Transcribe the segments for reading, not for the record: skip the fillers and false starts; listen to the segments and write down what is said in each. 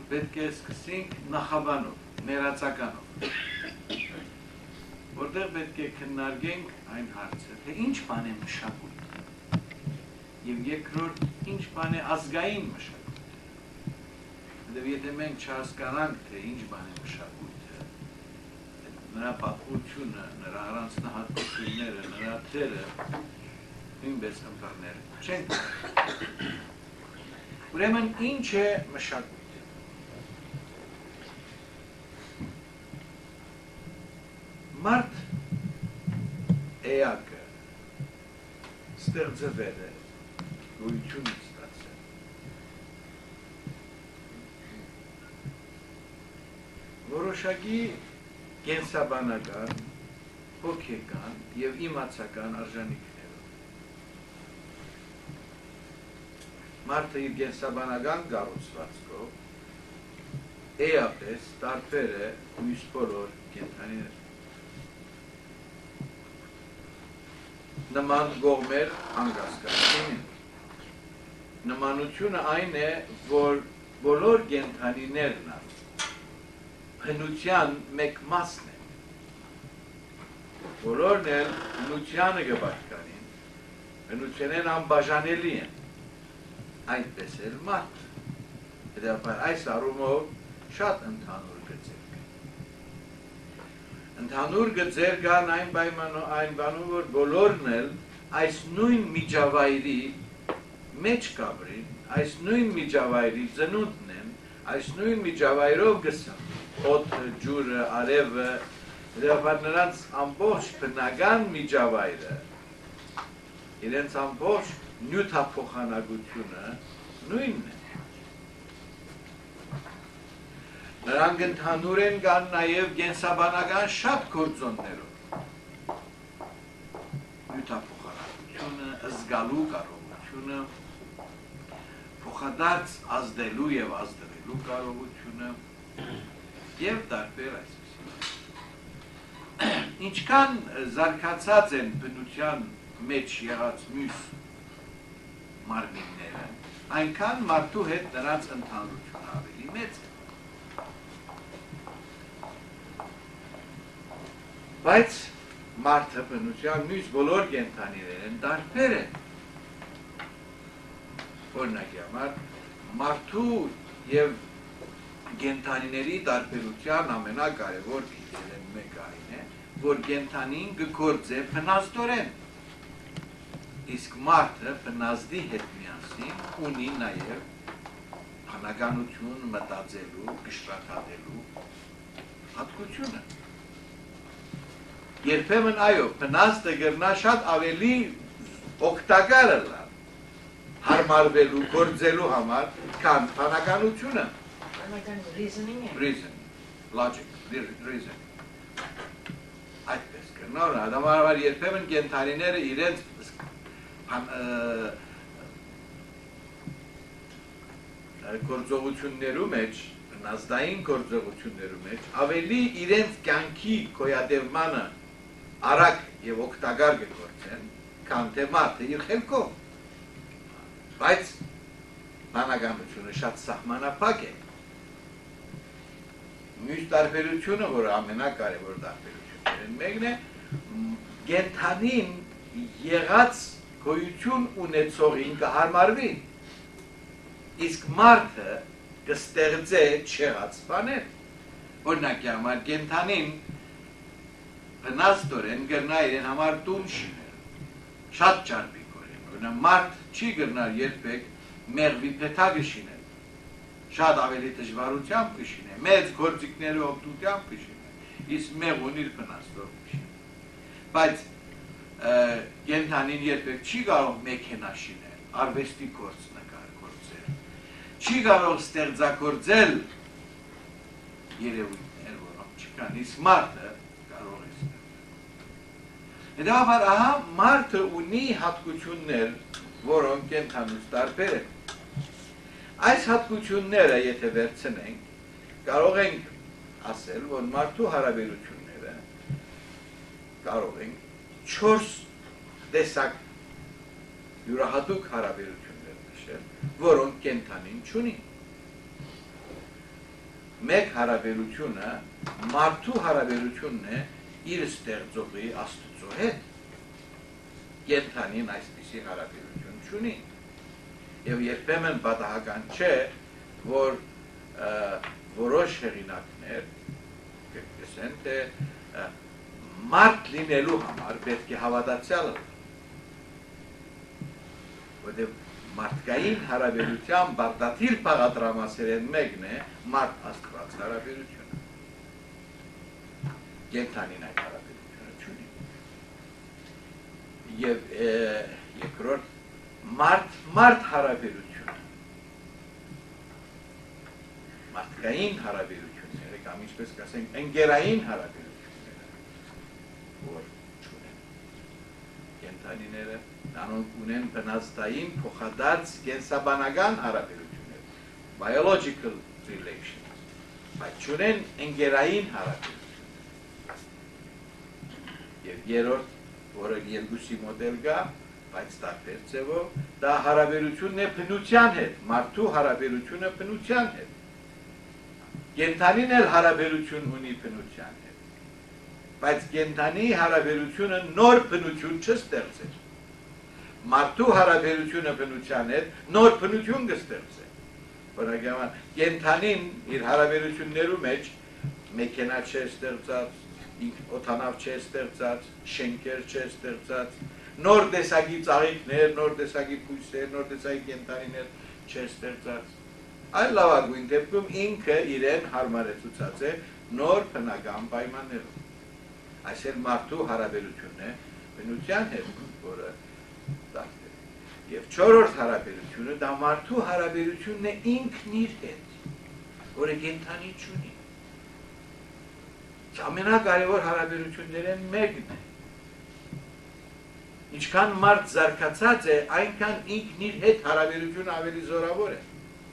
պետք է սկսենք նախաբանով, ներածականով, որտեղ պետք է քննարկենք այն հարցը, թե ինչ բան է մշակույթը, եւ երկրորդ ինչ բան է ազգային մշակույթը, որտեղ եթե մենք չհասկանանք, թե ինչ բան է մշակույթը, նրա պատմությունը, նրա առանձնահատկությունները, նրա թերը նույնպես ընկերներ չենք։ Ուրեմն ինչ է մշակույթը։ Մարդ էակը ստեղծվել է, գոյություն ստացել։ Որոշակի կենսաբանական, հոգեկան և իմացական արժանիքներով։ Մարդը իր կենսաբանական կառուցվածքով էապես տարբեր է մյուս բոլոր կենդանիներ։ Նման կողմեր անկասկած։ Նմանությունը այն է, որ բոլոր կենդանիներն բնության մեկ մասն են։ Բոլորն էլ բնությանը կպատկանին, բնությանեն անբաժանելի են, այնպես էլ մարդ։ Հետևաբար այս առումով շատ ընդհանուր գծեր կան։ Ընդհանուր գծեր կան այն բանում, որ բոլորն էլ այս նույն միջավայրի մեջ կաբրին, այս նույն միջավայրի ծնունդն են, այս նույն միջավայրով գսան, օդը, ջուրը, արևը, հետևաբար նրանց ամբողջ բնական միջավայրը, իրենց ամբողջ նյութափոխանակությունը նույնն է։ Նրանք ընդհանուր են կան նաև կենսաբանական շատ գործոններով։ Նյութափոխանակությունը, զգալու կարողությունը, փոխադարձ ազդելու և ազդվելու կարողությունը և տարբեր այսպիսի։ Ինչքան զարգացած են բնության մեջ եղած մյուս մարմինները, այնքան մարդու հետ նրանց ընդհանրությունը ավելի մեծ է։ Բայց մարդը բնության մյուս բոլոր կենդանիներն տարբեր են։ Օրինակի համար, մարդու և կենդանիների տարբերության ամենակարևոր քիչերն մեկ այն է, որ կենդանին կգործե բնազդորեն։ Իսկ մարդը բնազդի հետ միասին ունի նաև բանականություն, մտածելու, կշռաթատելու հատկությունը։ Երբեմն այո, բնազդը կրնա շատ ավելի օգտակար լալ, հարմարվելու, գործելու համար, քան բանականությունը։ Reasoning, logic, reasoning։ Այդպես կրնա, համար երբեմն կենդանիները իրենց գործողություններու մեջ, բնազդային գործողություններու մեջ, ավելի իրենց կյանքի գոյատևմանը արագ և օգտակար կգործեն, քան թե մարդը իր խելքով։ Բայց բանականությունը շատ սահմանափակ է։ Մյուս տարբերությունը, որ ամենակարևոր տարբերություններն մեկն է, կենդանին եղած գոյություն ունեցողին կհարմարվի, իսկ մարդը կստեղծե չեղած բաներ։ Օրինակի համար կենդանին բնազդորեն կրնա իրեն համար տուն շինել, շատ ճարպիկորեն, օրինակ մարդ չի կրնար երբեք մեղվի փեթակը շինել, շատ ավելի դժվարությամբ կշինե, մեծ գործիքների օգնությամբ կշինե, իսկ մեղուն իր բնազդով կշինե։ Բայց կենդանին երբեք չի կարող մեքենա շինել, արվեստի գործ նկարգործել, չի կարող ստեղծագործել երևույթներ, որոնք չկան, իսկ մարդը կարող է ստեղծել։ Հետևաբար, ահա մարդը ունի հատկություններ, որոնք կենդանուց տարբեր են։ Այս հատկությունները, եթե վերցնենք, կարող ենք ասել, որ մարդու հարաբերությունները կարող ենք 4 տեսակ յուրահատուկ հարաբերություններ նշել, որոնք կենդանին չունի։ մեկ հարաբերությունը մարդու հարաբերությունն է իր ստեղծողի Աստծո հետ։ Կենդանին այսպիսի հարաբերություն չունի։ Եվ երբեմն պատահական չէ, որ որոշ հեղինակներ կգսեն, թե մարդ լինելու համար պետք է հավատացյալ լինել։ Որտեղ մարդկային հարաբերության բարդաթիվ բաղադրամասերեն մեկն է մարդ Աստված հարաբերությունը։ Կենդանին այդ հարաբերությունը չունի։ Եվ երկրորդ մարդ հարաբերությունը։ Մարդկային հարաբերությունները կամ ինչպես կասենք ընկերային հարաբերությունները, որ չունեն։ Կենդանիները Նրանք ունեն բնազդային փոխադարձ կենսաբանական հարաբերություններ, biological relations, բայց չունեն ընկերային հարաբերություններ։ Եվ երրորդ, որը երկուսի մոդել կա, բայց տարբեր ձևով, դա հարաբերությունն է բնության հետ, մարդու հարաբերությունը բնության հետ։ Կենդանին էլ հարաբերություն ունի բնության հետ, բայց կենդանի հարաբերությունը նոր բնություն չստեղծեր։ Մարդու հարաբերությունը բնության հետ նոր բնություն կստեղծե։ Օրինակ, կենդանին իր հարաբերություններու մեջ մեքենա չէ ստեղծած, օդանավ չէ ստեղծած, շենքեր չէ ստեղծած, նոր տեսակի ծաղիկներ, նոր տեսակի բույսեր, նոր տեսակի կենդանիներ չէ ստեղծած։ Այլ լավագույն դեպքում ինքը իրեն հարմարեցուցած է նոր բնական պայմաններով։ Այսինքն մարդու հարաբերությունն է բնության հետ, որը Եվ չորրորդ հարաբերությունը դա մարդու հարաբերությունն է ինքն իր հետ, որը կենդանի չունի։ Ամենակարևոր հարաբերություններն մեկն է։ Ինչքան մարդ զարգացած է, այնքան ինքն իր հետ հարաբերությունը ավելի զորավոր է։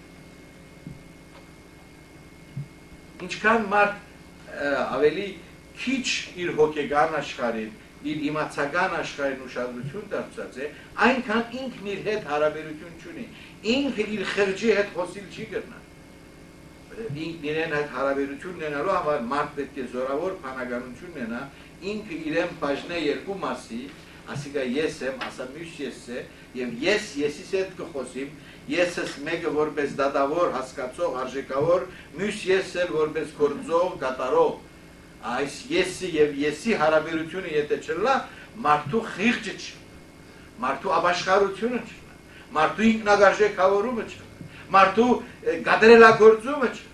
Ինչքան մարդ ավելի քիչ իր հոգեգան աշխարհին իր իմացական աշխարհին ուշադրություն դարձած է, այնքան ինքն իր հետ հարաբերություն չունի։ Ինքը իր խղճի հետ խոսիլ չի կրնա։ Ինքն իրեն հետ հարաբերություն ունենալու համար մարդ պետք է զորավոր բանականություն ունենա, ինքը իրեն բաժնե երկու մասի, ասիկա ես եմ, ասա մյուս ես է, եւ եսիս հետ կխոսիմ, եսս մեկը որպես դատավոր, հասկացող, արժեքավոր, մյուս ես էլ որպես գործող, կատարող։ Այս եսի եւ եսի հարաբերությունը եթե չլա, մարդու խիղճը չի, մարդու ապաշխարությունը չի, մարդու ինքնագարժեքավորումը չի, մարդու գադրելագործումը չի։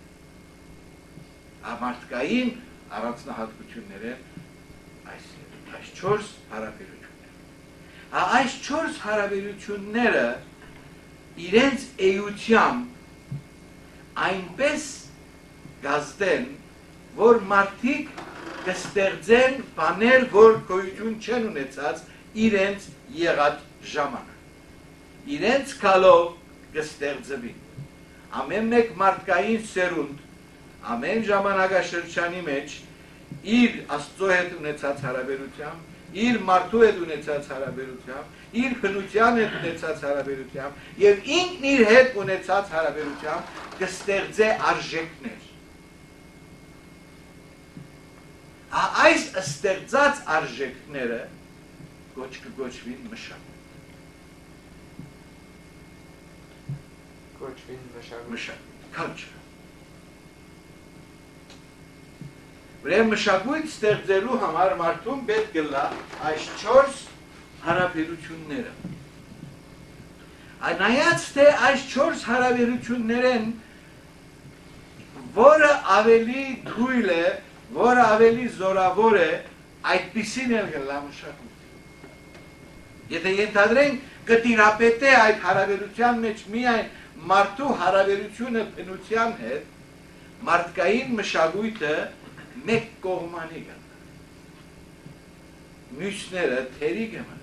Մարդկային առանձնահատկությունները այս 4 հարաբերություններ։ Այս 4 հարաբերությունները իրենց էությամբ այնպես գազդեն, որ մարդիկ կստեղծեն բաներ, որ գոյություն չեն ունեցած իրենց եղած ժամանակ։ Իրենց կալով կստեղծվին։ Ամեն մեկ մարդկային սերունդ, ամեն ժամանակաշրջանի մեջ իր Աստծո հետ ունեցած հարաբերությամբ, իր մարդու հետ ունեցած հարաբերությամբ, իր բնության հետ ունեցած հարաբերությամբ եւ ինքն իր հետ ունեցած հարաբերությամբ կստեղծե արժեքներ։ Այս ստեղծած արժեքները կոչվին մշակույթ։ Մշակույթ, culture։ Ուրեմն մշակույթ ստեղծելու համար մարդուն պետք է լա այս 4 հարաբերությունները։ Նայած թե այս 4 հարաբերություններեն որը ավելի թույլ է, որը ավելի զորավոր է, այդպիսին էլ գլա մշակույթ։ Եթե ենթադրենք կտիրապետե այդ հարաբերության մեջ միայն մարդու հարաբերությունը բնության հետ, մարդկային մշակույթը մեկ կողմանի գնա։ Մյուսները թերի գնա։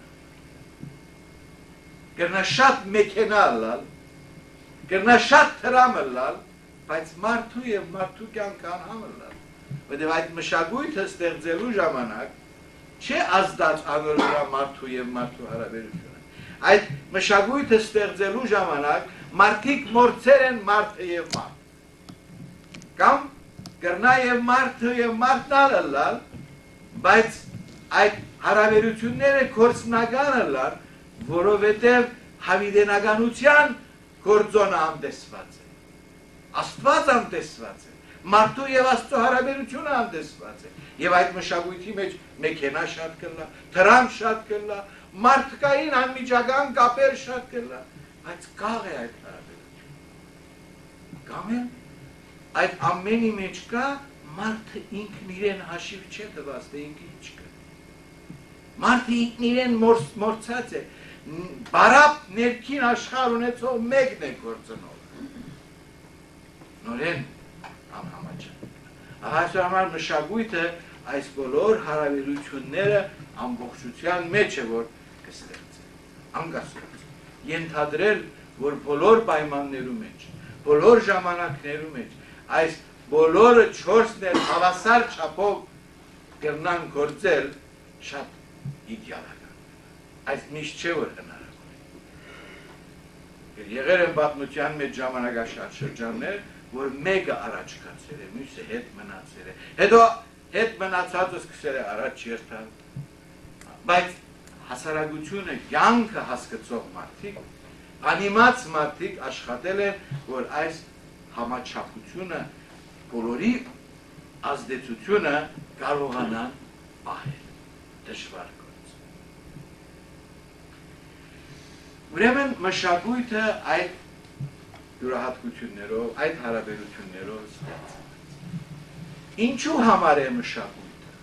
Կրնա շատ մեքենա լալ, կրնա շատ տրամ լալ, բայց մարդու եւ մարդու կյանք անհամը լալ։ Որտեղ այդ մշակույթը ստեղծելու ժամանակ չէ ազդած անորոշ մարդու եւ մարդու հարաբերությունը։ Այդ մշակույթը ստեղծելու ժամանակ մարդիկ մորցեր են մարդը եւ մարդ։ Կամ կրնա եւ մարդն ալալ, բայց այդ հարաբերությունները կորցնական ալար, որովհետեւ հավիտենականության գործոնը ամտեսված է։ Աստված ամտեսված է։ Մարդու եւ Աստծո հարաբերությունը ամտեսված է։ Եվ այդ մշակույթի մեջ մեքենա շատ կլա, թրանք շատ կլա, մարդկային անմիջական կապեր շատ կլա, բայց կաղ է այդ հարաբերությունը։ Կամ այդ ամենի մեջ կա մարդը ինքն իրեն հաշիվ չէ տված, թե ինքը ինչ կա։ Մարդը ինքն իրեն մորցած է, բարապ ներքին աշխարհ ունեցող մեկն է գործնող։ Նորեն անհամաչափ։ Այսօր համար մշակույթը այս բոլոր հարաբերությունները ամբողջության մեջ է որ կստեղծի, անկասկած։ Ենթադրել, որ բոլոր պայմաններում մեջ, բոլոր ժամանակներում մեջ այս բոլորը 4-ն էլ հավասար չափով կրնան գործել շատ իդեալական։ Այս միշտ չէ որ հնարավոր է։ Եղել են պատմության մեջ ժամանակաշատ շրջաններ, որ մեկը առաջ կացել է, մյուսը հետ մնացել է, հետո հետ մնացածը սկսել է առաջ երթալ, բայց հասարակությունը, կյանքը հասկացող մարդիկ, անիմաց մարդիկ աշխատել են, որ այս համաչափությունը, բոլորի ազդեցությունը կարողանան պահել, դժվար գործ։ Ուրեմն մշակույթը այդ յուրահատկություններով, այդ հարաբերություններով ստեղծված։ Ինչու համար է մշակույթը։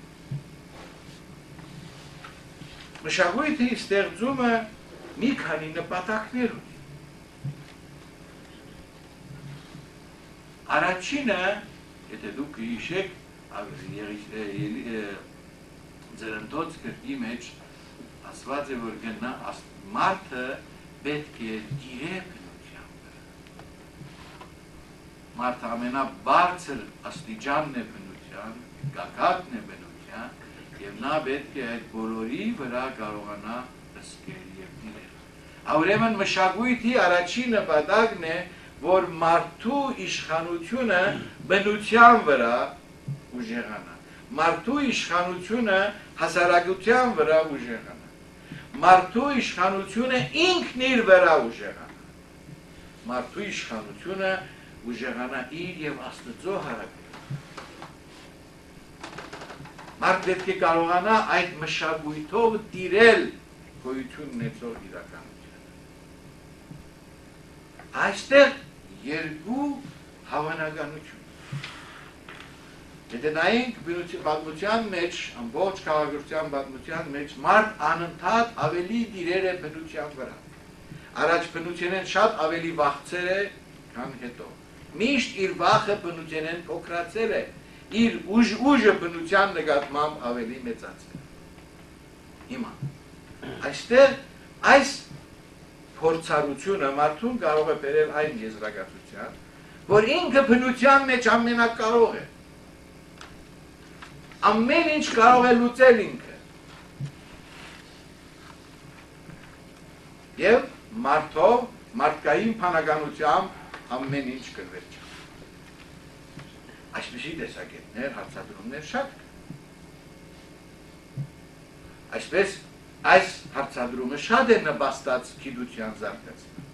Մշակույթի ստեղծումը մի քանի նպատակներ ունի։ Առաջինը, եթե դուք հիշեք, ձերընթոց գրքի մեջ ասված է, որ գնա մարդը պետք է դիրե բնության վրա։ Մարդը ամենաբարձր աստիճանն է բնության, գագաթն է բնության, եւ նա պետք է այդ բոլորի վրա կարողանա հսկել եւ դիրել։ Ուրեմն մշակույթի առաջին նպատակն է, որ մարդու իշխանությունը բնության վրա ուժեղանա, մարդու իշխանությունը հասարակության վրա ուժեղանա, մարդու իշխանությունը ինքն իր վրա ուժեղանա, մարդու իշխանությունը ուժեղանա իր եւ Աստծո հարաբերությամբ։ Մարդ պետք է կարողանա այդ մշակույթով տիրել գոյություն ունեցող իրականությունը։ Այստեղ երկու հավանականություն։ Եթե նայենք պատմության մեջ, ամբողջ քաղաքացիության պատմության մեջ մարդ անընդհատ ավելի դիրեր է բնության վրա։ Առաջ բնությունեն շատ ավելի վախցել է, քան հետո։ Միշտ իր վախը բնությունեն փոքրացել է, իր ուժը բնության նկատմամբ ավելի մեծացել։ Հիմա այստեղ այս փորձառությունը մարդուն կարող է բերել այն եզրակացության, որ ինքը բնության մեջ ամենակարող է։ Ամեն ինչ կարող է լուծել ինքը։ Եվ մարդով, մարդկային փանականությամբ ամեն ինչ կվերջա։ Այսպիսի տեսակետներ, հարցադրումներ շատ կան։ Այսպես այս հարցադրումը շատ է նպաստած գիտության զարգացման։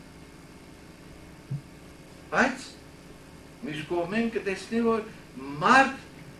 Բայց մյուս կողմեն կտեսնի, որ մարդ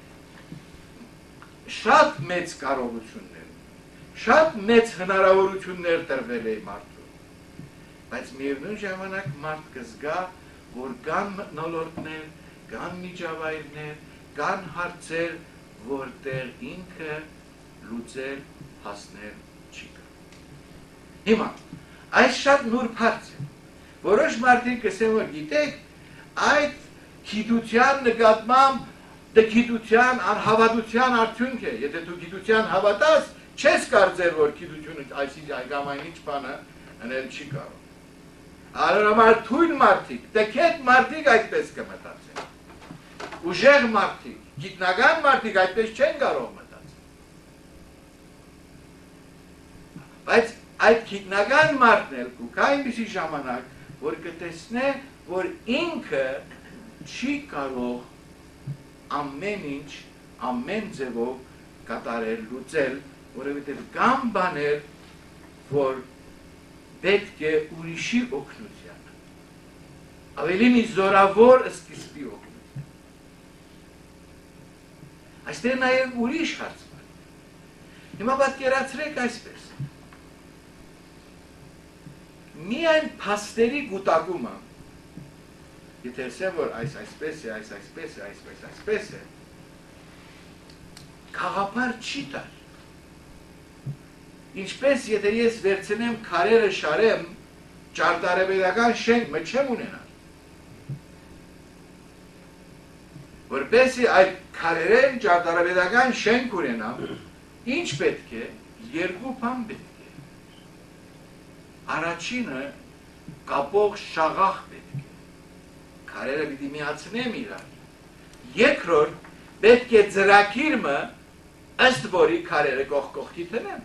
շատ մեծ կարողություններ, շատ մեծ հնարավորություններ տրվել է մարդու, բայց միևնույն ժամանակ մարդ կզգա, որ կան մթնոլորտներ, կան միջավայրներ, կան հարցեր, որտեղ ինքը լուծել, հասնել չի կարող։ Հիմա, այս շատ նուրբ հարց է, որոշ մարդիկ կսեն, որ գիտեք, այդ գիտության նկատմամբ դա գիտության անհավատության արդյունք է, եթե դու գիտության հավատաս, չես կարծեր, որ գիտությունը կամ այն ինչ բանը անել չի կարող։ Արարամար թույլ մարդիկ, տքետ մարդիկ այդպես կմտածեն։ Ուժեղ մարդիկ, գիտնական մարդիկ այդպես չեն կարող մտածել։ Բայց այդ գիտնական մարդն էլ կուքա այնպիսի ժամանակ, որ կտեսնե, որ ինքը չի կարող ամեն ինչ, ամեն ձևով կատարել, լուծել, որովհետև կան բաներ, որ պետք է ուրիշի օգնության, ավելի մի զորավոր սկիզբի օգնության։ Այստեղ նաև ուրիշ հարց կա։ Հիմա պատկերացրեք այսպես. միայն փաստերի գուտակումը, եթե ասեմ, որ այսպես է, այսպես է, գաղափար չի տալ։ Ինչպես եթե ես վերցնեմ քարերը շարեմ, ճարտարապետական շենք մը չեմ ունենալ։ Որպեսզի այդ քարերեն ճարտարապետական շենք ունենամ, ինչ պետք է, երկու բան պետք է։ Առաջինը կապող շաղախ պետք է։ Քարերը պիտի միացնեմ իրար։ Երկրորդ պետք է ծրագիրը ըստ որի քարերը կողքի տնեմ։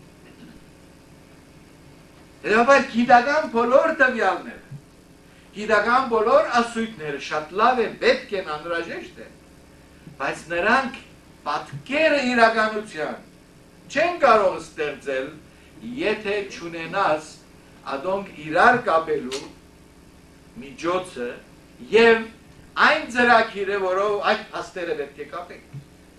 Հետևաբար գիտական բոլոր տվյալները, գիտական բոլոր ասույթները շատ լավ են, պետք են, անհրաժեշտ են, բայց նրանք պատկերը իրականության չեն կարող ստեղծել, եթե չունենաս ադոնք իրար կապելու միջոցը և այն ծրագիրը, որով այդ փաստերը պետք է կապենք։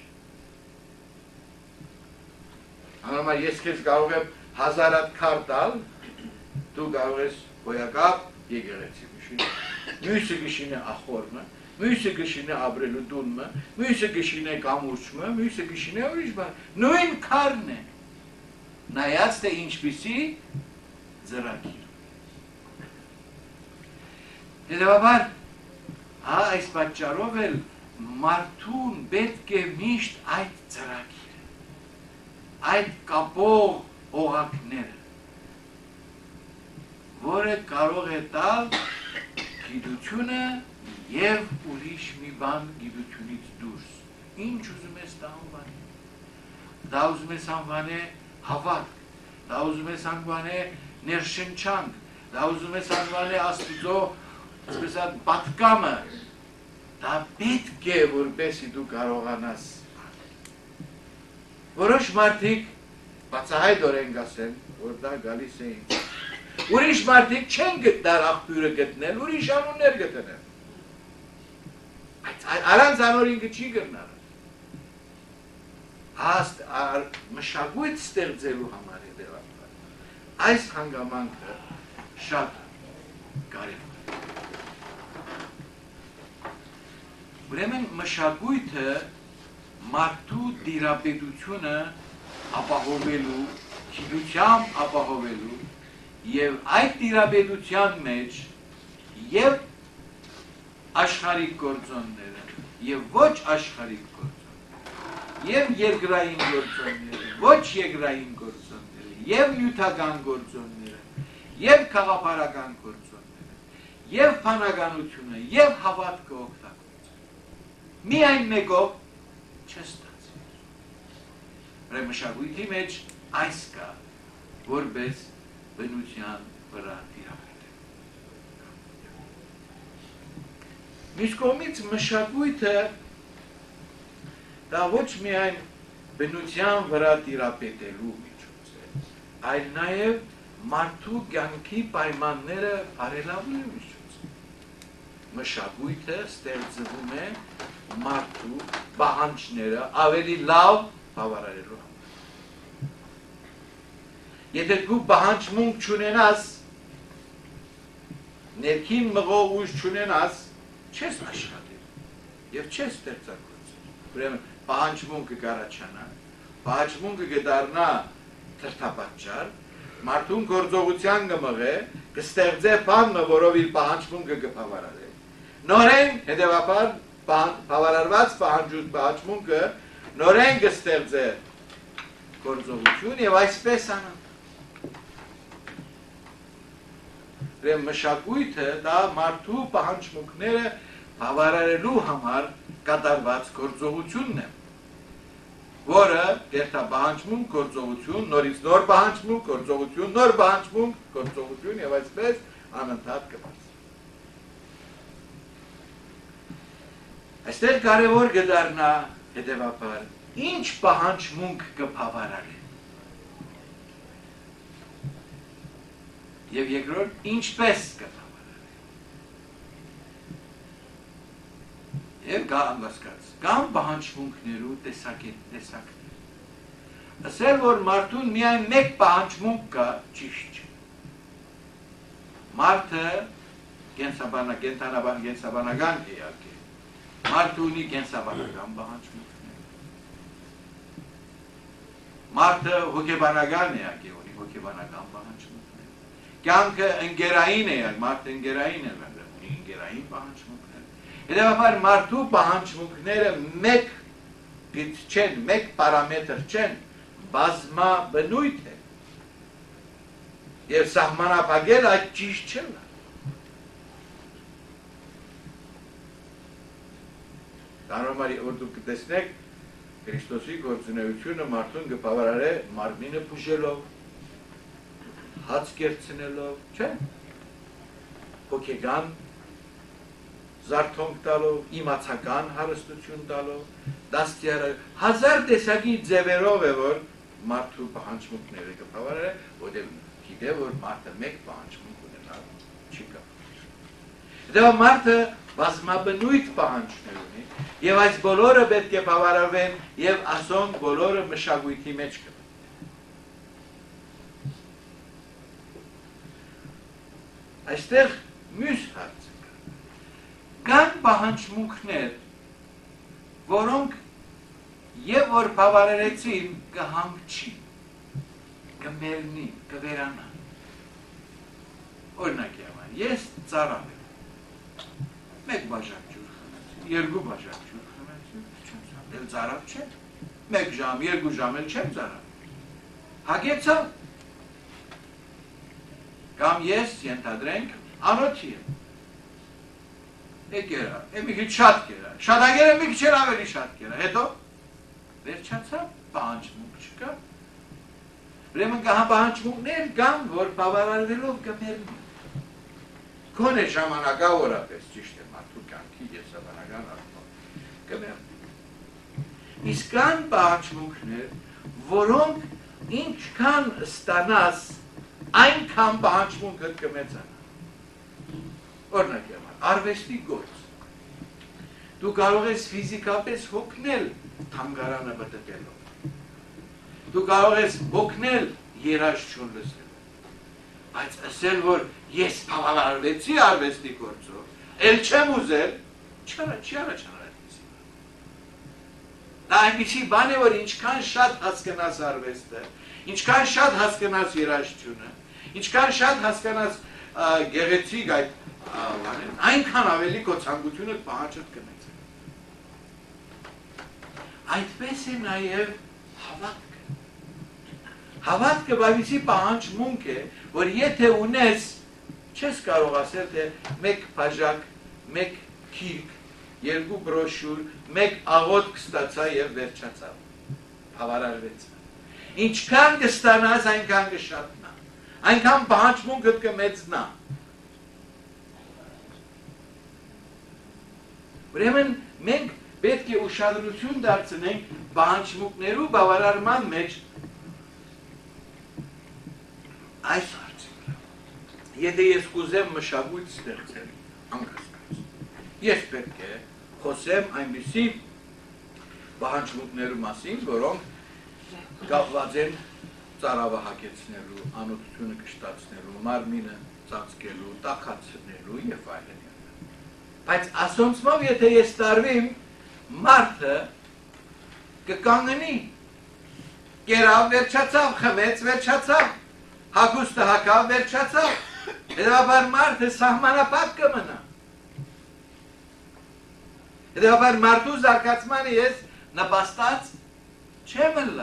Անորմալ ես քեզ կարող եմ 1000 հատ քար տալ, դու կարող ես հոյակապ եկեղեցի գշինը, մյուսը գշինը ախորմը, մյուսը գշինը ապրելու տունը, մյուսը գշինը կամուրջը, մյուսը գշինը ուրիշ բան, նույն քարն է։ Նայած թե ինչպիսի ծրագիր։ Հետևաբար, այս պատճառով էլ մարդուն պետք է միշտ այդ ծրագիրը, այդ կապող օղակները, որը կարող է տալ գիտությունը և ուրիշ մի բան գիտությունից դուրս։ Ինչ ուզում ես դա անվանել։ Դա ուզում ես անվանել հավատք, դա ուզում ես անվանել ներշնչանք, դա ուզում ես անվանել Աստծո պատկամը, դա պետք է, որպեսզի դու կարողանաս։ Որոշ մարդիկ բացահայտորեն կասեն, որ դա գալիս է ինձ։ Ուրիշ մարդիկ չեն գտնել աղբյուրը գտնել, ուրիշ անուններ գտնել։ Բայց առանց անորինքը չի գտնալ։ Մշակույթ ստեղծելու համար հետևաբար այս հանգամանքը շատ կարևոր է։ Ուրեմն մշակույթը մարդու դիրապետությունը ապահովելու, գիտությամբ ապահովելու և այդ դիրապետության մեջ և աշխարհիկ գործոնները և ոչ աշխարհիկ գործոնները և երկրային գործոնները, ոչ երկրային գործոնները և նյութական գործոնները և քաղաքական գործոնները և բանականությունը և հավատքը օգտագործել։ Միայն մեկով չստացվի։ Ուրեմն մշակույթի մեջ այս կա, որպես բնության վրա տիրապետել։ Մյուս կողմից մշակույթը դա ոչ միայն բնության վրա տիրապետելու միջոց է, այլ նաև մարդու կյանքի պայմանները բարելավելու միջոց է։ Մշակույթը ստեղծվում է մարդու պահանջները ավելի լավ բավարարելու համար։ Եթե դու պահանջմունք չունենաս, ներքին մղող ուժ չունենաս, չես աշխատել և չես ստեղծագործել։ Ուրեմն պահանջմունքը կառաջանա, պահանջմունքը կդառնա թրթապատճառ, մարդուն գործողության կմղե, կստեղծե բանը, որով իր պահանջմունքը կբավարարի։ Նորեն հետևաբար բավարարված պահանջմունքը նորեն կստեղծե գործողություն և այսպես անա։ Ուրեմն մշակույթը դա մարդու պահանջմունքները բավարարելու համար կատարված գործողությունն է, որը կերտա պահանջմունք, գործողություն, նորից նոր պահանջմունք, գործողություն, նոր պահանջմունք, գործողություն և այսպես անընդհատ կբացի։ Այստեղ կարևոր կդառնա հետևաբար ինչ պահանջմունք կբավարարի։ Եվ երկրորդ ինչպես կբավարարի։ Եվ կան հասկաց, կան պահանջմունքներու տեսակներ։ Ասել որ մարդուն միայն մեկ պահանջմունք կա, ճիշտ չէ։ Մարդը կենսաբանական իհարկե։ Մարդը ունի կենսաբանական պահանջմունքներ։ Մարդը հոգեբանական իհարկե ունի հոգեբանական պահանջմունքներ։ Կյանքը ընկերային է, մարդը ընկերային է, ունի ընկերային պահանջմունքներ։ Հետևաբար մարդու պահանջմունքները մեկ գիծ չեն, մեկ պարամետր չեն, բազմաբնույթ է։ Եվ սահմանափակել այդ ճիշտ չէ։ Կանոնարի որ դուք կտեսնեք Քրիստոսի գործունեությունը մարդուն կբավարարե մարմինը բուժելով, հաց կերցնելով, չէ՞։ Հոգեգան զարթոնք տալով, իմացական հարստություն տալով, դաստիարը հազար տեսակի ձևերով է որ մարդու պահանջմունքները կբավարարե, որտեղ գիտե որ մարդը մեկ պահանջմունք ունենալ չի կարող։ Դա մարդը բազմաբնույթ պահանջներ ունի, եւ այս բոլորը պետք է բավարարվեն եւ ասոնք բոլորը մշակույթի մեջ կան։ Այստեղ մյուս հարցը կա։ Կան պահանջմունքներ, որոնք եւ որ բավարարեցին կհանգչի, կմեռնի, կվերանա։ Օրինակ համար, ես ծառան եմ, մեկ բաժակ ջուր խմեցի, երկու բաժակ ջուր խմեցի, չեմ ծառավ, էլ ծառավ չէ, մեկ ժամ, երկու ժամ էլ չեմ ծառավ, հագեցա, կամ ես ենթադրենք անոթի եմ, եկերա, մի քիչ շատ կերա, շատագերը մի քիչ ավելի շատ կերա, հետո վերջացա, պահանջմունք չկա, ուրեմն կա պահանջմունքներ կան, որ բավարարվելով կմեռնի։ Քոնե ժամանակավորապես ճիշտ է մարդու կյանքի եսաբանական առումով կմեռնի։ Իսկ կան պահանջմունքներ, որոնք ինչքան ստանաս, այնքան պահանջմունքդ կմեծանա։ Օրինակ համար, արվեստի գործ։ Դու կարող ես ֆիզիկապես հոգնել թանգարանը բտտելով։ Դու կարող ես հոգնել երաժշտություն լսելով։ Բայց ասել որ ես բավարարվեցի արվեստի գործով, էլ չեմ ուզել, չի առաջանալ այդպիսի։ Դա այնպիսի բան է որ ինչքան շատ հասկանաս արվեստը, ինչքան շատ հասկանաս երաժշտությունը, ինչքան շատ հասկանաս գեղեցիկ այդ այնքան ավելի քո ցանկությունը պահանջդ կմեծանա։ Այդպես է նաև հավատքը։ Հավատքը բավիսի պահանջմունք է, որ եթե ունես, չես կարող ասել, թե մեկ բաժակ, մեկ քիրք, երկու բրոշուր, մեկ աղոթք ստացա եւ վերջացա։ Բավարարվեցա։ Ինչքան կստանաս, այնքան կշատնա։ Այնքան պահանջմունքդ կմեծնա։ Ուրեմն մենք պետք է ուշադրություն դարձնենք պահանջմունքներու բավարարման մեջ այս հարցը։ Եթե ես կուզեմ մշակույթ ստեղծել, անկասկած, ես պետք է խոսեմ այնպիսի պահանջմունքներու մասին, որոնք կապված են ծարավը հագեցնելու, անօթությունը կշտացնելու, մարմինը ծածկելու, տաքացնելու եւ այլն։ Բայց ասոնցմով եթե ես տարվիմ, մարդը կկանգնի, կերավ վերջացավ, խմեց վերջացավ, հագուստը հագավ վերջացավ, հետևաբար մարդը սահմանապատ կմնա։ Հետևաբար մարդու զարգացմանը ես նպաստած չեմ ըլլա։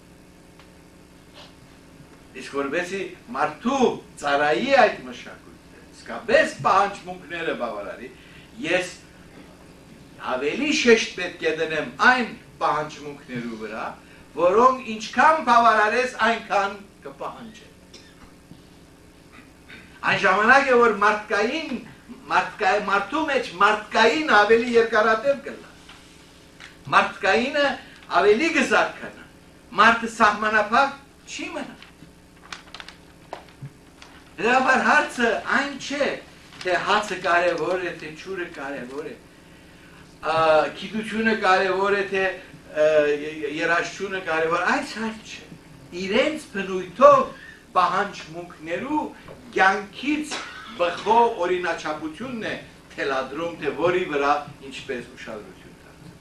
Իսկ որպեսզի մարդու ծառայի այդ մշակույթը, իսկապես պահանջմունքները բավարարի, ես ավելի շեշտ պետք է դնեմ այն պահանջմունքներու վրա, որոնք ինչքան բավարարես, այնքան կպահանջեն։ Այն ժամանակ է, որ մարդկային մարդու մեջ մարդկային ավելի երկարատև կլա։ Մարդկայինը ավելի գզարքանա։ Մարդը սահմանափակ չի մնա։ Դրաբար հարցը այն չէ, թե հացը կարևոր է, թե ջուրը կարևոր է, գիտությունը կարևոր է, թե երաժշտությունը կարևոր, այս հարց չէ։ Իրենց բնույթով պահանջմունքներու կյանքից բխող օրինաչափությունն է թելադրում, թե որի վրա ինչպես ուշադրություն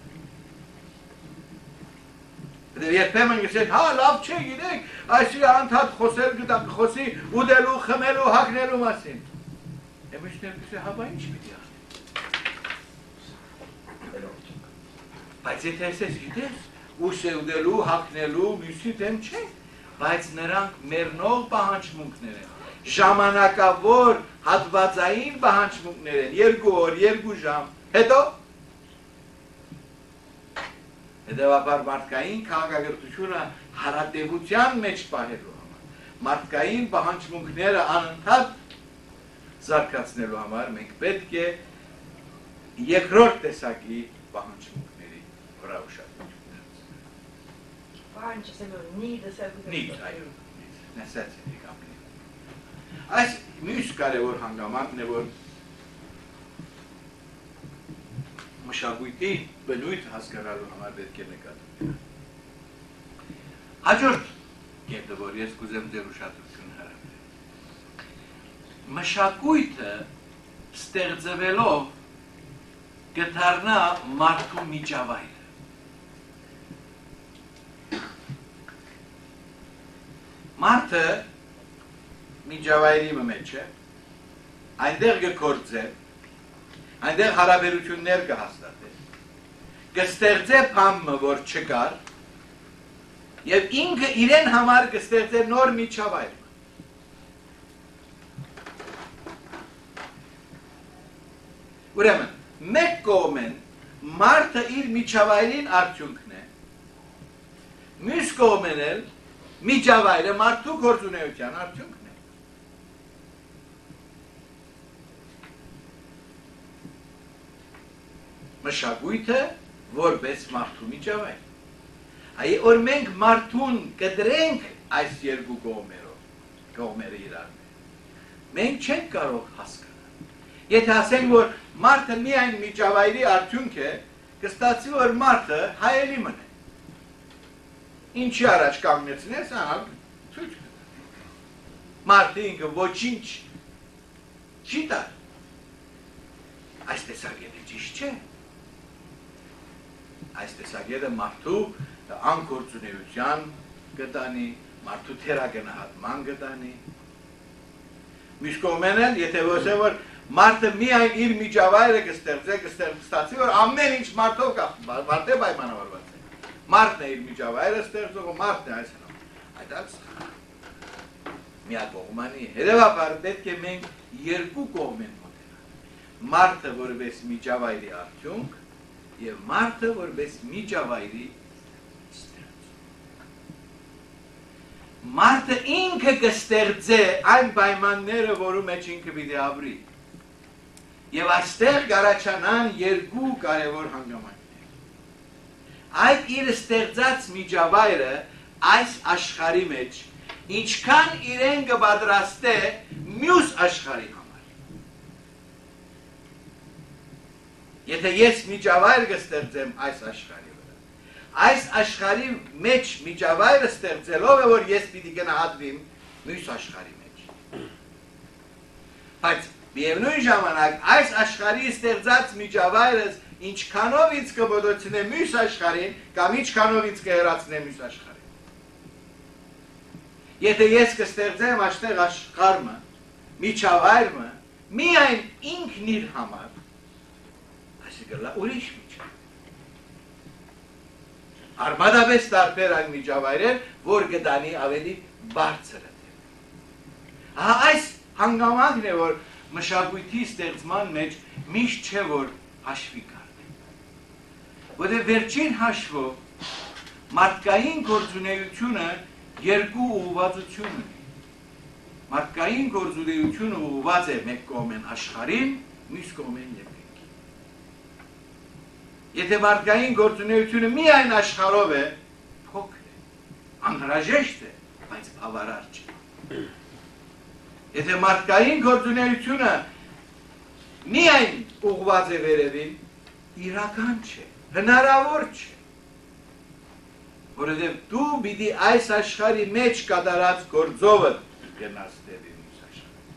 դարձնել։ Երբեմն գսեն, հա, լավ չէ, գիտեք, այսի անդադ խոսել գտակ խոսի ուդելու, խմելու, հագնելու մասին։ Մյուսներ գսեն, հա, բա ինչ պիտի ասեն։ Բայց եթե ես գիտես, ուշ է ուդելու, հագնելու, մյուսի դեմ չէ, բայց նրանք մեռնող պահանջմունքներ են, ժամանակավոր հատվածային պահանջմունքներ են, 2 օր, 2 ժամ, հետո հետևաբար մարդկային քաղաքակրթությունը հարատևության մեջ պահելու համար, մարդկային պահանջմունքները անընդհատ զարգացնելու համար մենք պետք է երկրորդ տեսակի պահանջմունքների վրա ուշադրություն դարձնել։ Պահանջելու need, այո, necessity կապի։ Այս մյուս կարևոր հանգամանքն է, որ մշակույթի բնույթ հասկանալու համար պետք է նկատի։ Հաջորդ կետը, որ ես կուզեմ ձեր ուշադրությունը հրավիրել։ Մշակույթը ստեղծվելով կդառնա մարդու միջավայրը։ Մարդը միջավայրի մեջ է, այնտեղ կգործե, այնտեղ հարաբերություններ կհաստատե, կստեղծե բանը, որ չկար, եւ ինքը իրեն համար կստեղծե նոր միջավայր։ Ուրեմն, մեկ կողմեն մարդը իր միջավայրին արդյունքն է, մյուս կողմեն էլ միջավայրը մարդու գործունեության արդյունքն է։ Մշակույթը որպես մարդու միջավայր։ Այ որ մենք մարդուն կդրենք այս երկու կողմերը իրար, մենք չենք կարող հասկանալ։ Եթե ասենք, որ մարդը միայն միջավայրի արդյունք է, կստացվի, որ մարդը հայելի մնե։ Ինչի առաջ կանգնեցնես, ցույց կտա։ Մարդը ինքը ոչինչ չի տար։ Այս տեսակետը ճիշտ չէ։ Այս տեսակետը մարդու անկործունեության կտանի, մարդու թերագնահատման կտանի։ Մյուս կողմեն էլ, եթե ոսե որ մարդը միայն իր միջավայրը կստացվի, որ ամեն ինչ մարդով մարդը պայմանավորված է։ Մարդն է իր միջավայրը ստեղծող, մարդն է այս հնամ։ Այդ միակողմանի։ Հետևաբար պետք է մենք երկու կողմ են մոտենալ։ Մարդը որպես միջավայրի արդյունք եւ մարդը որպես միջավայրի ստեղծող։ Մարդը ինքը կստեղծե այն պայմանները, որու մեջ ինքը պիտի ապրի։ Եվ այստեղ կառաջանան երկու կարևոր հանգամանքներ։ Այդ իր ստեղծած միջավայրը այս աշխարհի մեջ ինչքան իրեն կպատրաստե մյուս աշխարհի համար։ Եթե ես միջավայր կստեղծեմ այս աշխարհի վրա, այս աշխարհի մեջ միջավայրը ստեղծելով է, որ ես պիտի գնահատվեմ մյուս աշխարհի մեջ։ Բայց միևնույն ժամանակ այս աշխարհի ստեղծած միջավայրս ինչքանով ինձ կբոդոցնե մյուս աշխարհին, կամ ինչքանով ինձ կհեռացնե մյուս աշխարհին։ Եթե ես կստեղծեմ այստեղ աշխարհը, միջավայրը, միայն ինքն իր համար, այսինքն ուրիշ միջավայր։ Արմատապես տարբեր այն միջավայրեր, որ կտանի ավելի բարձր է։ Այս հանգամանքն է, որ մշակույթի ստեղծման մեջ միշտ չէ, որ հաշվի կառնի։ Որտեղ վերջին հաշվով մարդկային գործունեությունը երկու ուղղվածություն ունի։ Մարդկային գործունեությունը ուղղված է մեկ կողմեն աշխարհին մյուս կողմեն եկեք։ Եթե մարդկային գործունեությունը միայն աշխարհով է, փոքր է, անհրաժեշտ է, բայց բավարար չէ։ Եթե մարդկային գործունեությունը միայն ուղղված է վերևին, իրական չէ, հնարավոր չէ։ Որովհետև դու պիտի այս աշխարհի մեջ կատարած գործովը գնաս դեպի մյուս աշխարհ։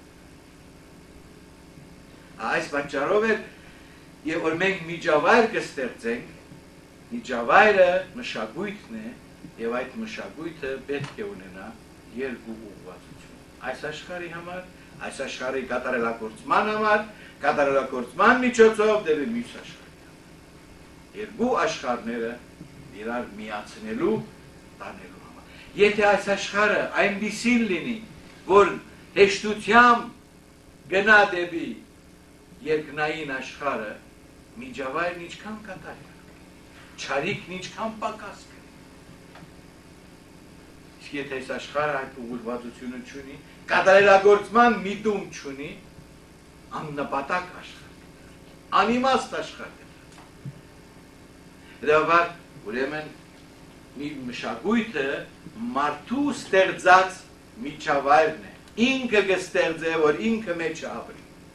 Այս պատճառով է, եւ որ մենք միջավայր կստեղծենք, միջավայրը մշակույթն է, եւ այդ մշակույթը պետք է ունենա երկու ուղղվածություն։ Այս աշխարհի համար, այս աշխարհի կատարելագործման համար, կատարելագործման միջոցով դեպի մյուս աշխարհի համար։ Երկու աշխարհները իրար միացնելու, տանելու համար։ Եթե այս աշխարհը այնպիսին լինի, որ հեշտությամբ գնա դեպի երկնային աշխարհը, միջավայրն ինչքան կատարել, չարիքն ինչքան պակաս կլինի։ Իսկ եթե այս աշխարհը այդ ուղղվածությունը չունի, կատարելագործման միտում չունի, աննպատակ աշխարհ, անիմաստ աշխարհ կդառնա։ Հետևաբար, ուրեմն մի մշակույթը մարդու ստեղծած միջավայրն է, ինքը կստեղծե, որ ինքը մեջ ապրի։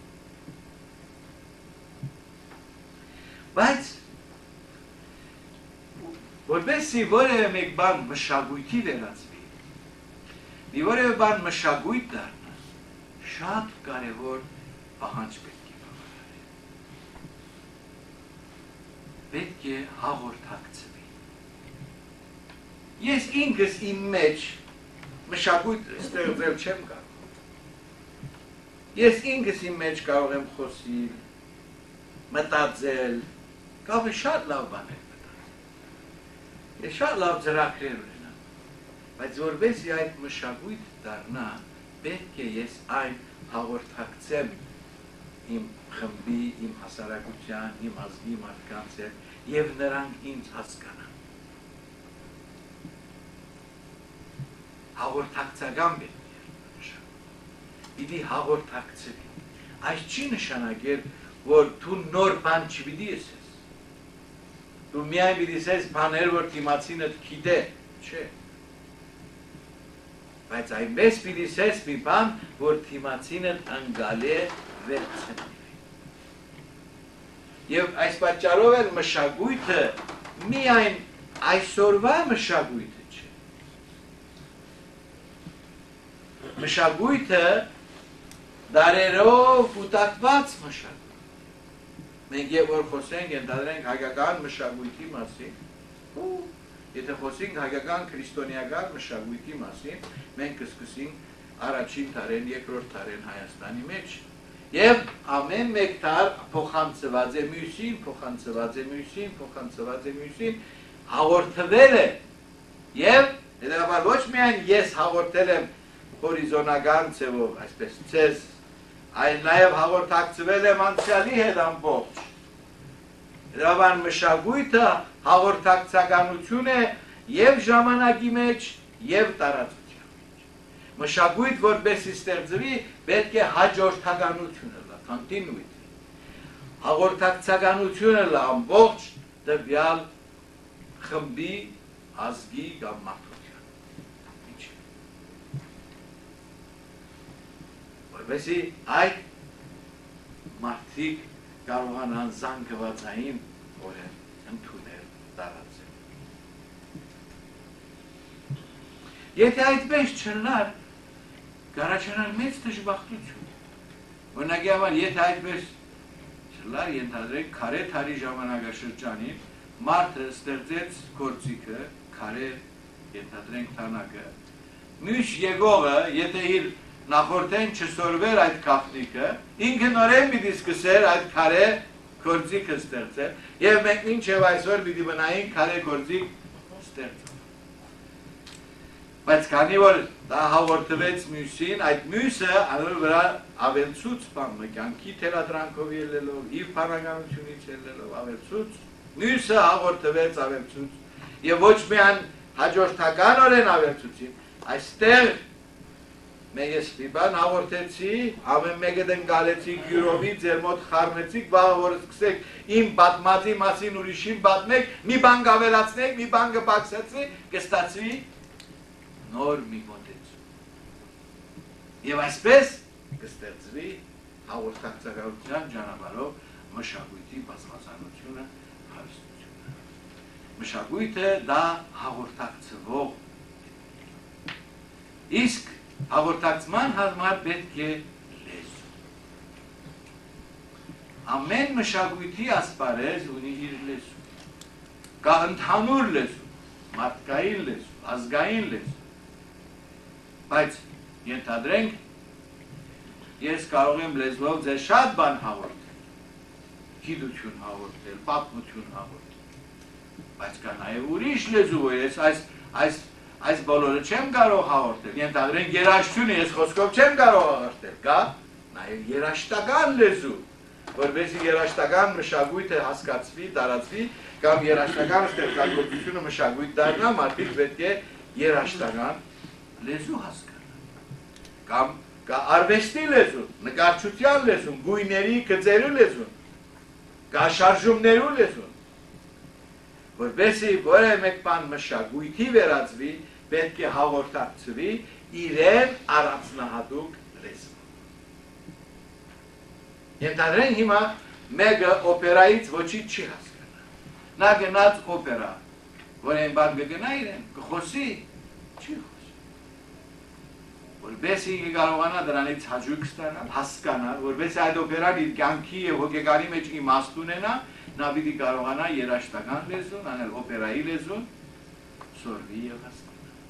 Բայց որպեսզի որևէ մեկ բան մշակույթի վերածվի, մի որևէ բան մշակույթ դառնա, շատ կարևոր պահանջ պետք է բավարարել։ Պետք է հաղորդակցվի։ Ես ինքս իմ մեջ մշակույթ ստեղծել չեմ կարող։ Ես ինքս իմ մեջ կարող եմ խոսել, մտածել, կարող է շատ լավ բաներ մտածել։ Ես շատ լավ ծրագրեր ունենամ, բայց որպեսզի այդ մշակույթ դառնա, պետք է ես այն հաղորդակցեմ իմ խմբի, իմ հասարակության, իմ ազգի մարդկանց հետ եւ նրանք ինձ հասկանան։ Հաղորդակցական պետք է պիտի հաղորդակցվի։ Այս չի նշանակել, որ դու նոր բան չպիտի ասես։ Դու միայն պիտի ասես բաներ, որ դիմացինը գիտե, չէ։ Բայց այնպես պիտի ասես մի բան, որ դիմացինը ընկալի է վերցնի։ Եվ այս պատճառով էլ մշակույթը միայն այսօրվա մշակույթը չէ։ Մշակույթը դարերով կուտակված մշակույթ։ Մենք եւ որ խոսենք, ընդհանրենք հայկական մշակույթի մասին, եթե խոսենք հայկական քրիստոնեական մշակույթի մասին, մենք կսկսենք առաջին դարեն, երկրորդ դարեն Հայաստանի մեջ։ Եվ ամեն մեկ դար փոխանցված է մյուսին, փոխանցված է մյուսին, փոխանցված է մյուսին, հաղորդվել է։ Եվ հետևաբար ոչ միայն ես հաղորդել եմ հորիզոնական ձևով, այսպես ցես, այլ նաև հաղորդակցվել եմ անցյալի հետ ամբողջ։ Հետևաբար մշակույթը հաղորդակցականություն է եւ ժամանակի մեջ, եւ տարածության մեջ։ Մշակույթ, որպեսզի ստեղծվի, պետք է հաջորդականությունը լա, continuity։ Հաղորդակցականությունը լա ամբողջ տվյալ խմբի, ազգի կամ մարդկության։ Որպեսզի այդ մարդիկ կարողանան զանգվածային օրեն ընդունել տարածել։ Եթե այդպես չլար, կառաջանար մեծ դժբախտություն։ Օրինակի համար, եթե այդպես չլար, ենթադրենք քարե թարի ժամանակաշրջանին մարդը ստեղծեց գործիքը, քարե ենթադրենք թանակը։ Մյուս եկողը, եթե իր նախորդեն չսորվեր այդ գաղտնիքը, ինքը նորեն պիտի սկսեր այդ քարե գործիքը ստեղծել, եւ մենք մինչեւ այսօր պիտի մնայինք քարե գործիք ստեղծել։ Բայց քանի որ դա հաղորդվեց մյուսին, այդ մյուսը անոր վրա ավելցուց բան, կյանքի թելադրանքով ելնելով, իր բանականությունից ելնելով ավելցուց, մյուսը հաղորդվեց ավելցուց, եւ ոչ միայն հաջորդականորեն ավելցուցին, այստեղ Մեγես վիբան հաղորդեցի, ամեն մեկը դեն գալեցի գյուրովի, ձեր մոտ խարնեցիք, վաղը որ սկսեք իմ պատմածի մասին ուրիշին պատմեք, մի բան գավելացնեք, մի բան կպակսացի, կստացվի նոր մի մոտեցում։ Եվ այսպես կստեղծվի հաղորդակցականության ճանապարհով մշակույթի բազմազանությունը, հարստությունը։ Մշակույթը դա հաղորդակցվող իսկ հաղորդակցման համար պետք է լեզու։ Ամեն մշակույթի ասպարեզ ունի իր լեզու։ Կա ընդհանուր լեզու, մարդկային լեզու, ազգային լեզու։ Բայց ենթադրենք, ես կարող եմ լեզվով ձեզ շատ բան հաղորդել, գիտություն հաղորդել, պատմություն հաղորդել, բայց կա նաև ուրիշ լեզու, որ ես այս բոլորը չեմ կարող հաղորդել, ենթադրենք երաժշտությունը ես խոսքով չեմ կարող հաղորդել, կա նաև երաժշտական լեզու, որպեսզի երաժշտական մշակույթը հասկացվի, տարածվի, կամ երաժշտական ստեղծագործությունը մշակույթ դառնա, մարդիկ պետք է երաժշտական լեզու հասկանան, կամ կա արվեստի լեզու, նկարչության լեզու, գույների, գծերի լեզու, կա շարժումներու լեզու, որպեսզի որևէ մեկ բան մշակույթի վերածվի, պետք է հաղորդակցվի իրեն առանձնահատուկ լեզվով։ Ենթադրենք հիմա մեկը օպերայից ոչինչ չի հասկանա։ Նա գնաց օպերա, որ այն բան կգնա իրեն, կխոսի, չի խոսի։ Որպեսզի կարողանա դրանից հաճույք ստանալ, հասկանալ, որպեսզի այդ օպերան իր կյանքի եւ հոգեկանի մեջ իմաստ ունենա, նա պիտի կարողանա երաժշտական լեզուն, անել օպերայի լեզուն, սորվի եւ հասկանա։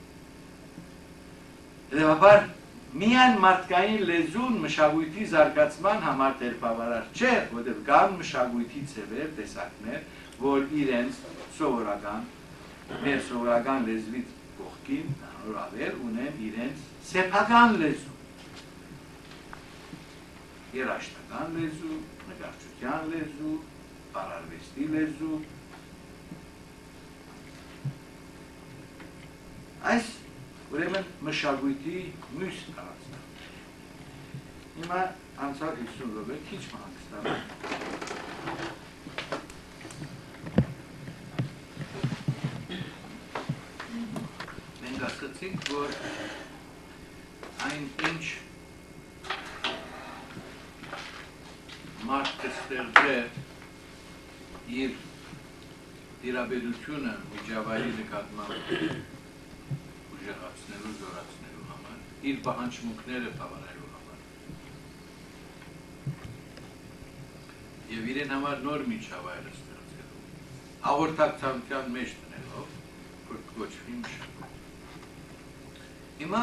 Հետևաբար, միայն մարդկային լեզուն մշակույթի զարգացման համար դերբավարար չէ, որտեղ կան մշակույթի ձևեր, տեսակներ, որ իրենց սովորական, մեր սովորական լեզվից կողքին նորաբեր ունեն իրենց սեփական լեզու, երաժշտական լեզու, նկարչության լեզու, բարարվեստի լեզու։ Այս ուրեմն մշակույթի մյուս տարածքն։ Հիմա անցած 50 րոպե քիչ հանգստանալ։ Մենք ասացինք, որ այն ինչ մարդը ստեղծե իր տիրապետությունը միջավայրի նկատմամբ ուժեղացնելու, զորացնելու համար, իր պահանջմունքները բավարարելու համար եւ իրեն համար նոր միջավայր ստեղծելու, հաղորդակցության մեջ դնելով, որ կոչվի մշակույթ։ Հիմա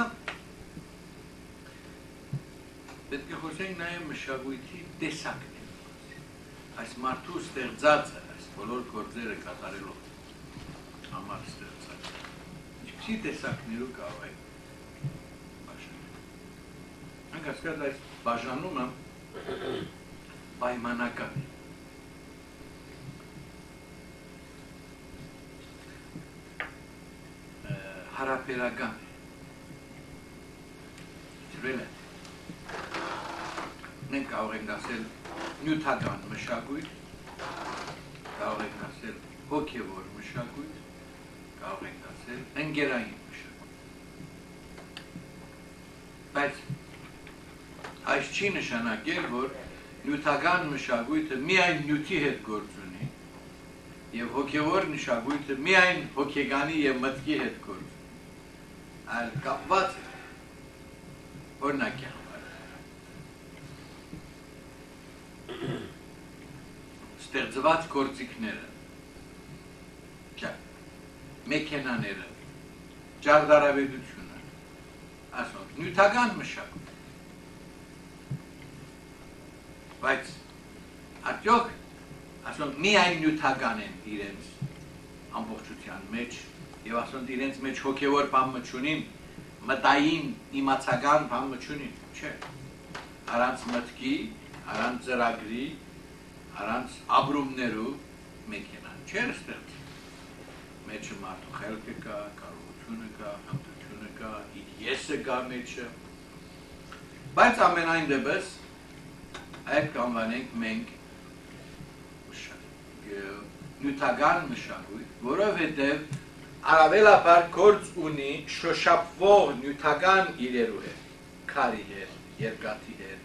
պետք է խոսենք նաեւ մշակույթի տեսակների մասին։ Այս մարդու ստեղծածը, այս բոլոր գործերը կատարելով համար ստեղծած, ինչպիսի տեսակներու կարող է բաժանել։ Մենք հասկացած այս բաժանումը պայմանական է։ Հարաբերական է։ Ջրել է։ Մենք կարող ենք ասել նյութական մշակույթ, կարող ենք ասել հոգևոր մշակույթ, կարող ենք ասել ընկերային մշակույթ։ Բայց այս չի նշանակել, որ նյութական մշակույթը միայն նյութի հետ գործ ունի եւ հոգևոր մշակույթը միայն հոգեգանի եւ մտքի հետ գործ ունի։ Այլ կապված է։ Օրինակ ստեղծված գործիքները, մեքենաները, ճարտարապետությունը, ասենք, նյութական մշակույթ։ Բայց արդյոք, ասենք, միայն նյութական են իրենց ամբողջության մեջ եւ ասենք իրենց մեջ հոգեվոր բան չունին, մտային իմացական բան չունին, չէ։ Առանց մտքի, առանց ծրագրի, առանց ապրումներու մեքենան չէր ստեղծի։ Մեջը մարդու խելքը կա, կարողությունը կա, հմտությունը կա, իր եսը կա մեջը, Բայց ամենայն դեպս այդ կանվանենք մենք նյութական մշակույթ, որովհետև առավելաբար գործ ունի շոշափվող նյութական իրերու հետ, քարի հետ, երկաթի հետ։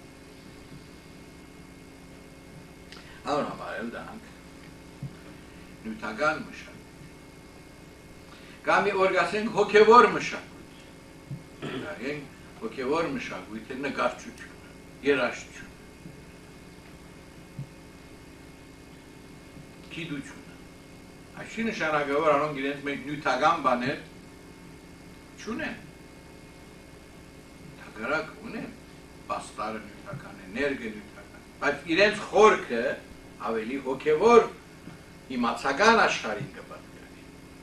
Անոր համար էլ դրանք նյութական մշակույթ։ Կամ մի օր գասենք հոգևոր մշակույթ։ Գարենք հոգևոր մշակույթը նկարչությունը, երաժշտությունը, գիտությունը։ Այսի նշանակը որ անոնք իրենց մենք նյութական բաներ չունեն։ Թագարակ ունեն, պաստարը նյութական է, ներգը նյութական։ Բայց իրենց խորքը ավելի հոգևոր իմացական աշխարհին կպատկանի։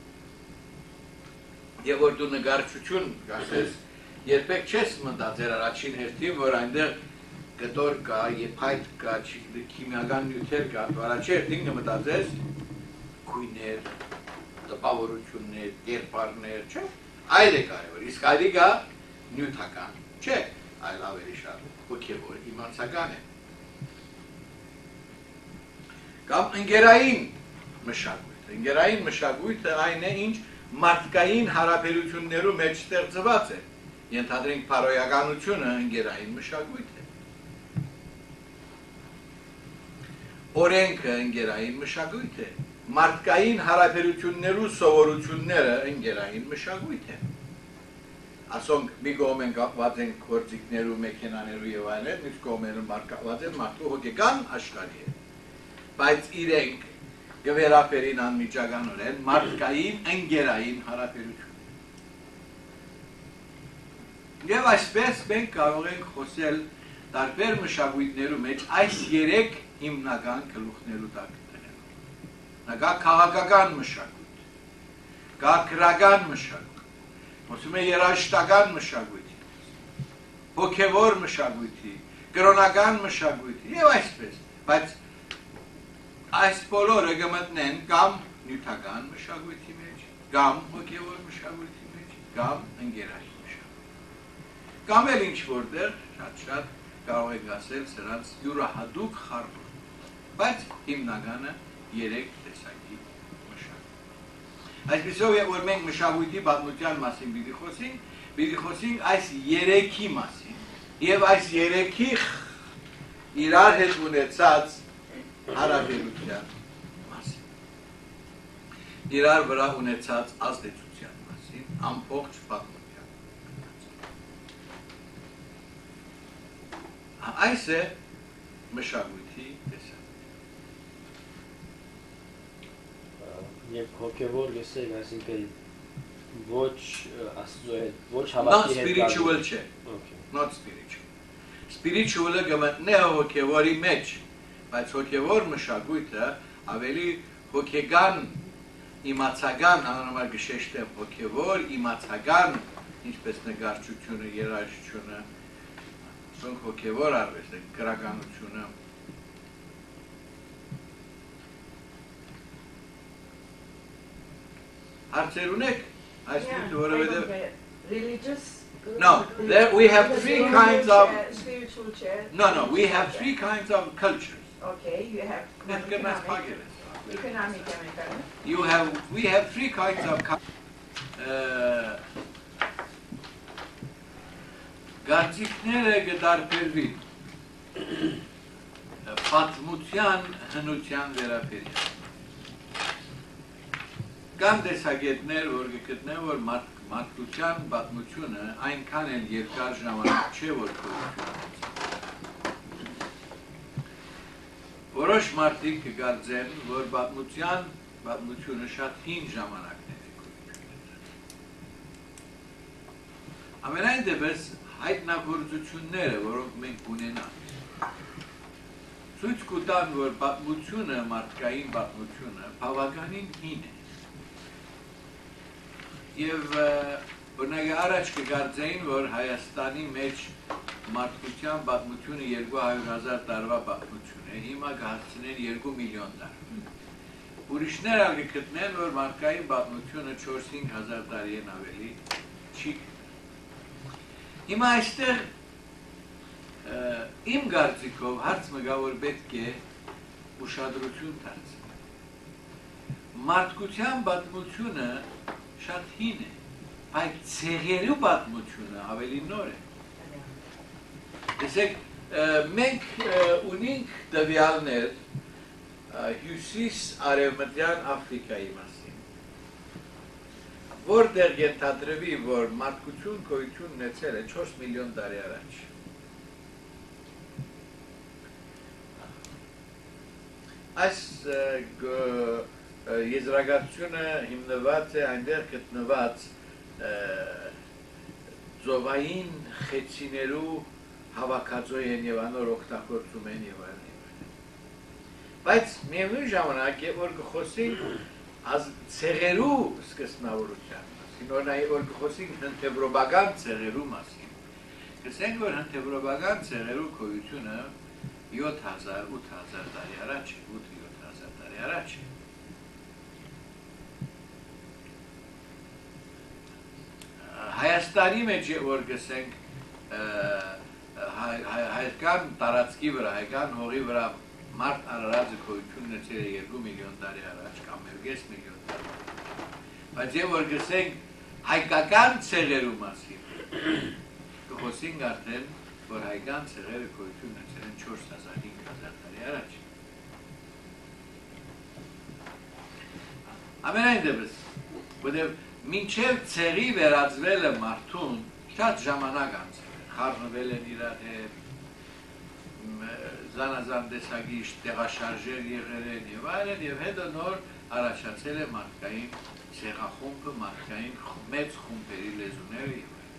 Եվ որ դու նկարչություն գասես, երբեք չես մտածել առաջին հերթին, որ այնտեղ կտոր կա, եփայտ կա, քիմիական նյութեր կա, առաջի հերթին կմտածես գույներ, տպավորություններ, կերպարներ, չէ՞։ Այլ է կարևոր, իսկ այլի կա նյութական, չէ՞, այլ ավելի շատ հոգևոր իմացական է։ Կամ ընկերային մշակույթը այն է, ինչ մարդկային հարաբերություններու մեջ ստեղծված է։ Ենթադրենք փարոյականությունը ընկերային մշակույթ է։ Օրենքը ընկերային մշակույթ է։ Մարդկային հարաբերություններու սովորությունները ընկերային մշակույթ է։ Ասոնք մի կողմեն կապված են գործիքներու, մեքենաներու եւ այլն, մյուս կողմեն կապված են մարդու հոգեկան աշխարհի հետ։ Բայց իրենք գվերապերին անմիջականորեն մարդկային ընկերային հարաբերություն։ Եվ այսպես մենք կարող ենք խոսել տարբեր մշակույթներու մեջ այս երեք հիմնական գլուխներու տակ դնելու։ Նա կա քաղաքական մշակույթ, կա քրական մշակույթ, խոսում է երաժշտական մշակույթի, հոգևոր մշակույթի, կրոնական մշակույթի եւ այսպես, բայց այս բոլորը կմտնեն կամ նյութական մշակույթի մեջ, կամ հոգևոր մշակույթի մեջ, կամ ընկերային մշակույթի։ Կամ էլ ինչ որտեղ շատ կարող եք ասել սրանց յուրահատուկ խառնուրդ, բայց հիմնականը երեք տեսակի մշակույթ։ Այսպիսով որ մենք մշակույթի պատմության մասին պիտի խոսենք այս երեքի մասին եւ այս երեքի իրար հետ ունեցած հարաբերության մասին, իրար վրա ունեցած ազդեցության մասին, ամբողջ պատմության։ Այս է մշակույթի տեսակետը։ Եվ հոգևոր լսենք, այսինքն ոչ աստծո հետ, ոչ հավատի հետ։ Not spiritual չէ։ Not spiritual։ Spiritual-ը գմտնե հոգևորի մեջ, բայց հոգևոր մշակույթը ավելի հոգեգան, իմացական, անոնոմար գշեշտեմ հոգևոր, իմացական, ինչպես նկարչությունը, երաժշտությունը, ասոնք հոգևոր արվեստ է, գրականությունը։ Հարցեր ունեք, այսինքն որովհետև religious. No, we have three kinds of spiritual chair. No, we have three kinds of cultures. Okay, you have economic We have three kinds of Գարցիկները գդարբերվի պատմության հնության վերաբերյալ։ Կան տեսակետներ, որ գտնեն, որ մարդկության պատմությունը այնքան էլ երկար ժամանակ չէ, որ որոշ մարդիկ կգործեն, որ պատմությունը շատ հին ժամանակներ է։ Ամենայն դեպս հայտնագործությունները, որոնք մենք ունենանք, ցույց կտան, որ պատմությունը, մարդկային պատմությունը բավականին հին է։ Եվ օրինակ առաջ կգործեին, որ Հայաստանի մեջ մարդկության պատմությունը 200,000 տարվա պատմություն է, հիմա կհասցնեն 2 միլիոն տարվա։ Ուրիշներ ալ կգտնեն, որ մարդկային պատմությունը 4-5 հազար տարի են ավելի չի։ Հիմա այստեղ իմ կարծիքով հարցը գա որ պետք է ուշադրություն դարձնել։ Մարդկության պատմությունը շատ հին է, բայց ցեղերու պատմությունը ավելի նոր է։ Տեսեք, մենք ունենք տվյալներ հյուսիս արևմտյան Աֆրիկայի մասին, որտեղ ենթադրվի, որ մարդկություն գոյություն ունեցել է 4 միլիոն տարի առաջ։ Այս եզրակացությունը հիմնված է այնտեղ գտնված ծովային խեցիներու հավաքածոյ են եւ անոր օգտագործում են եւ այլն։ Բայց միևնույն ժամանակ է որ գխոսենք ցեղերու սկզբնավորության մասին, օրինակ որ գխոսենք հնդեվրոպական ցեղերու մասին։ Գսենք որ հնդեվրոպական ցեղերու գոյությունը 7000-8000 տարի առաջ է, 8-7000 տարի առաջ է։ Հայաստանի մեջ որ գսենք հայկական տարածքի վրա, հայկական հողի վրա մարդ արարածը գոյություն ունեցել է 2 միլիոն տարի առաջ կամ 3 միլիոն տարի։ Բայց եւ որ գսենք հայկական ցեղերու մասին, կխոսենք արդեն որ հայկական ցեղերը գոյություն ունեցել են 4000-5000 տարի առաջ։ Ամենայն դեպս, որտեղ մինչև ցեղի վերածվելը մարդուն շատ ժամանակ անցել է, խառնվել են իրար հետ, զանազան տեսակի տեղաշարժեր եղել են եւ այլն եւ հետո նոր առաջացել է մարդկային ցեղախումբը, մարդկային մեծ խումբերի լեզուները եւ այլն։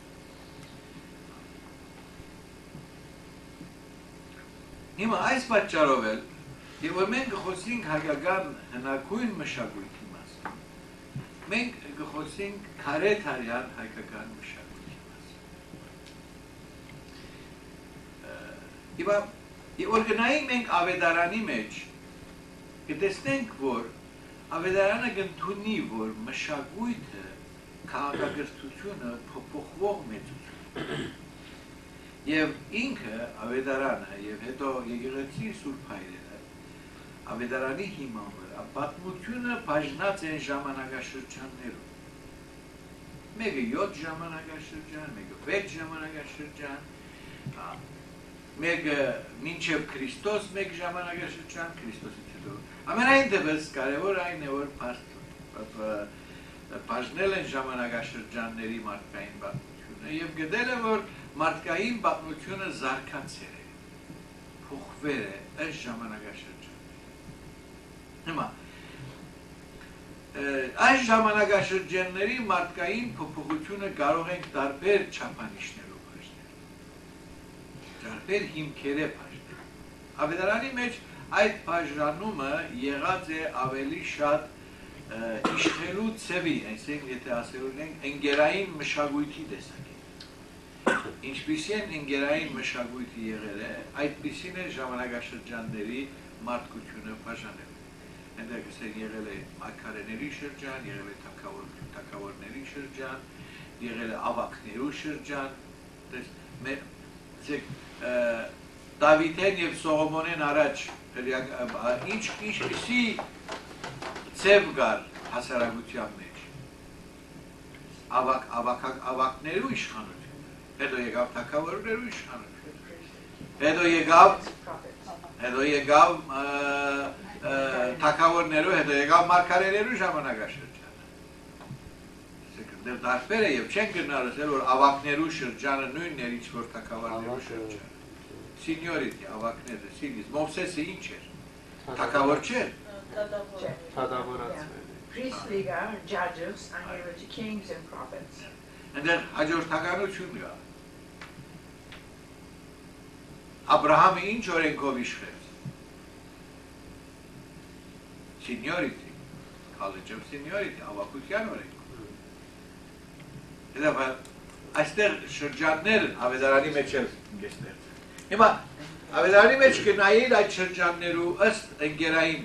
Հիմա այս պատճառով էլ եւ որ մենք գխոսենք հայկական հնագույն մշակույթի մասին, մենք գխոսենք քարեթարյան հայկական մշակույթի մասին։ Եվ որ գնայինք մենք ավետարանի մեջ, կտեսնենք, որ ավետարանը կընդունի, որ մշակույթը քաղաքակրթությունը փոփոխվող մեծություն։ Եվ ինքը ավետարանը եւ հետո եկեղեցի Սուրբ Հայրերը ավետարանի հիման վրա պատմությունը բաժնած են ժամանակաշրջաններում։ Մեկը 7 ժամանակաշրջան, մեկը 6 ժամանակաշրջան, մեկը մինչև Քրիստոս մեկ ժամանակաշրջան, Քրիստոսից հետո։ Ամենայն դեպս կարևոր այն է որ բաժնել են ժամանակաշրջանների մարդկային պատմությունը եւ գտել է որ մարդկային պատմությունը զարգացել է, փոխվել է այս ժամանակաշրջաններում։ Հիմա այս ժամանակաշրջանների մարդկային փոփոխությունը կարող ենք տարբեր չափանիշներով բաժնել, տարբեր հիմքերը բաժնել։ Ավետարանի մեջ այդ բաժանումը եղած է ավելի շատ իշխելու ցևի, այսինքն եթե ասելու ենք ընկերային մշակույթի տեսակետից։ Ինչպիսի են ընկերային մշակույթը եղել է, այդպիսին է ժամանակաշրջանների մարդկությունը բաժանել։ Այնտեղ եղել է մարգարեների շրջան, եղել է թագավորների շրջան, եղել է ավակներու շրջան։ Դավիթեն եւ Սողոմոնեն առաջ ինչպիսի ցև կար հասարակության մեջ։ Ավակներու իշխանություն։ Հետո եկավ թագավորներու իշխանություն։ Հետո եկավ թագավորներու, հետո եկավ մարգարեներու ժամանակաշրջանը։ Դեռ տարբեր է եւ չեն գնահատել որ ավակներու շրջանը նույնն էր ինչ որ թագավորներու շրջանը։ Seniority, ավակները, սիրիս, Մովսեսը ինչ էր, թագավոր չէր։ Priestly judges and they were kings and prophets. Այնտեղ հաջորդականություն կա։ Աբրահամը ինչ օրենքով իշխեց։ Seniority, college of seniority, ավակության օրենքով։ Դա այստեղ շրջաններ ավետարանի մեջ էլ գեստեր։ Հիմա ավետարանի մեջ կնայել այդ շրջաններու ըստ ընկերային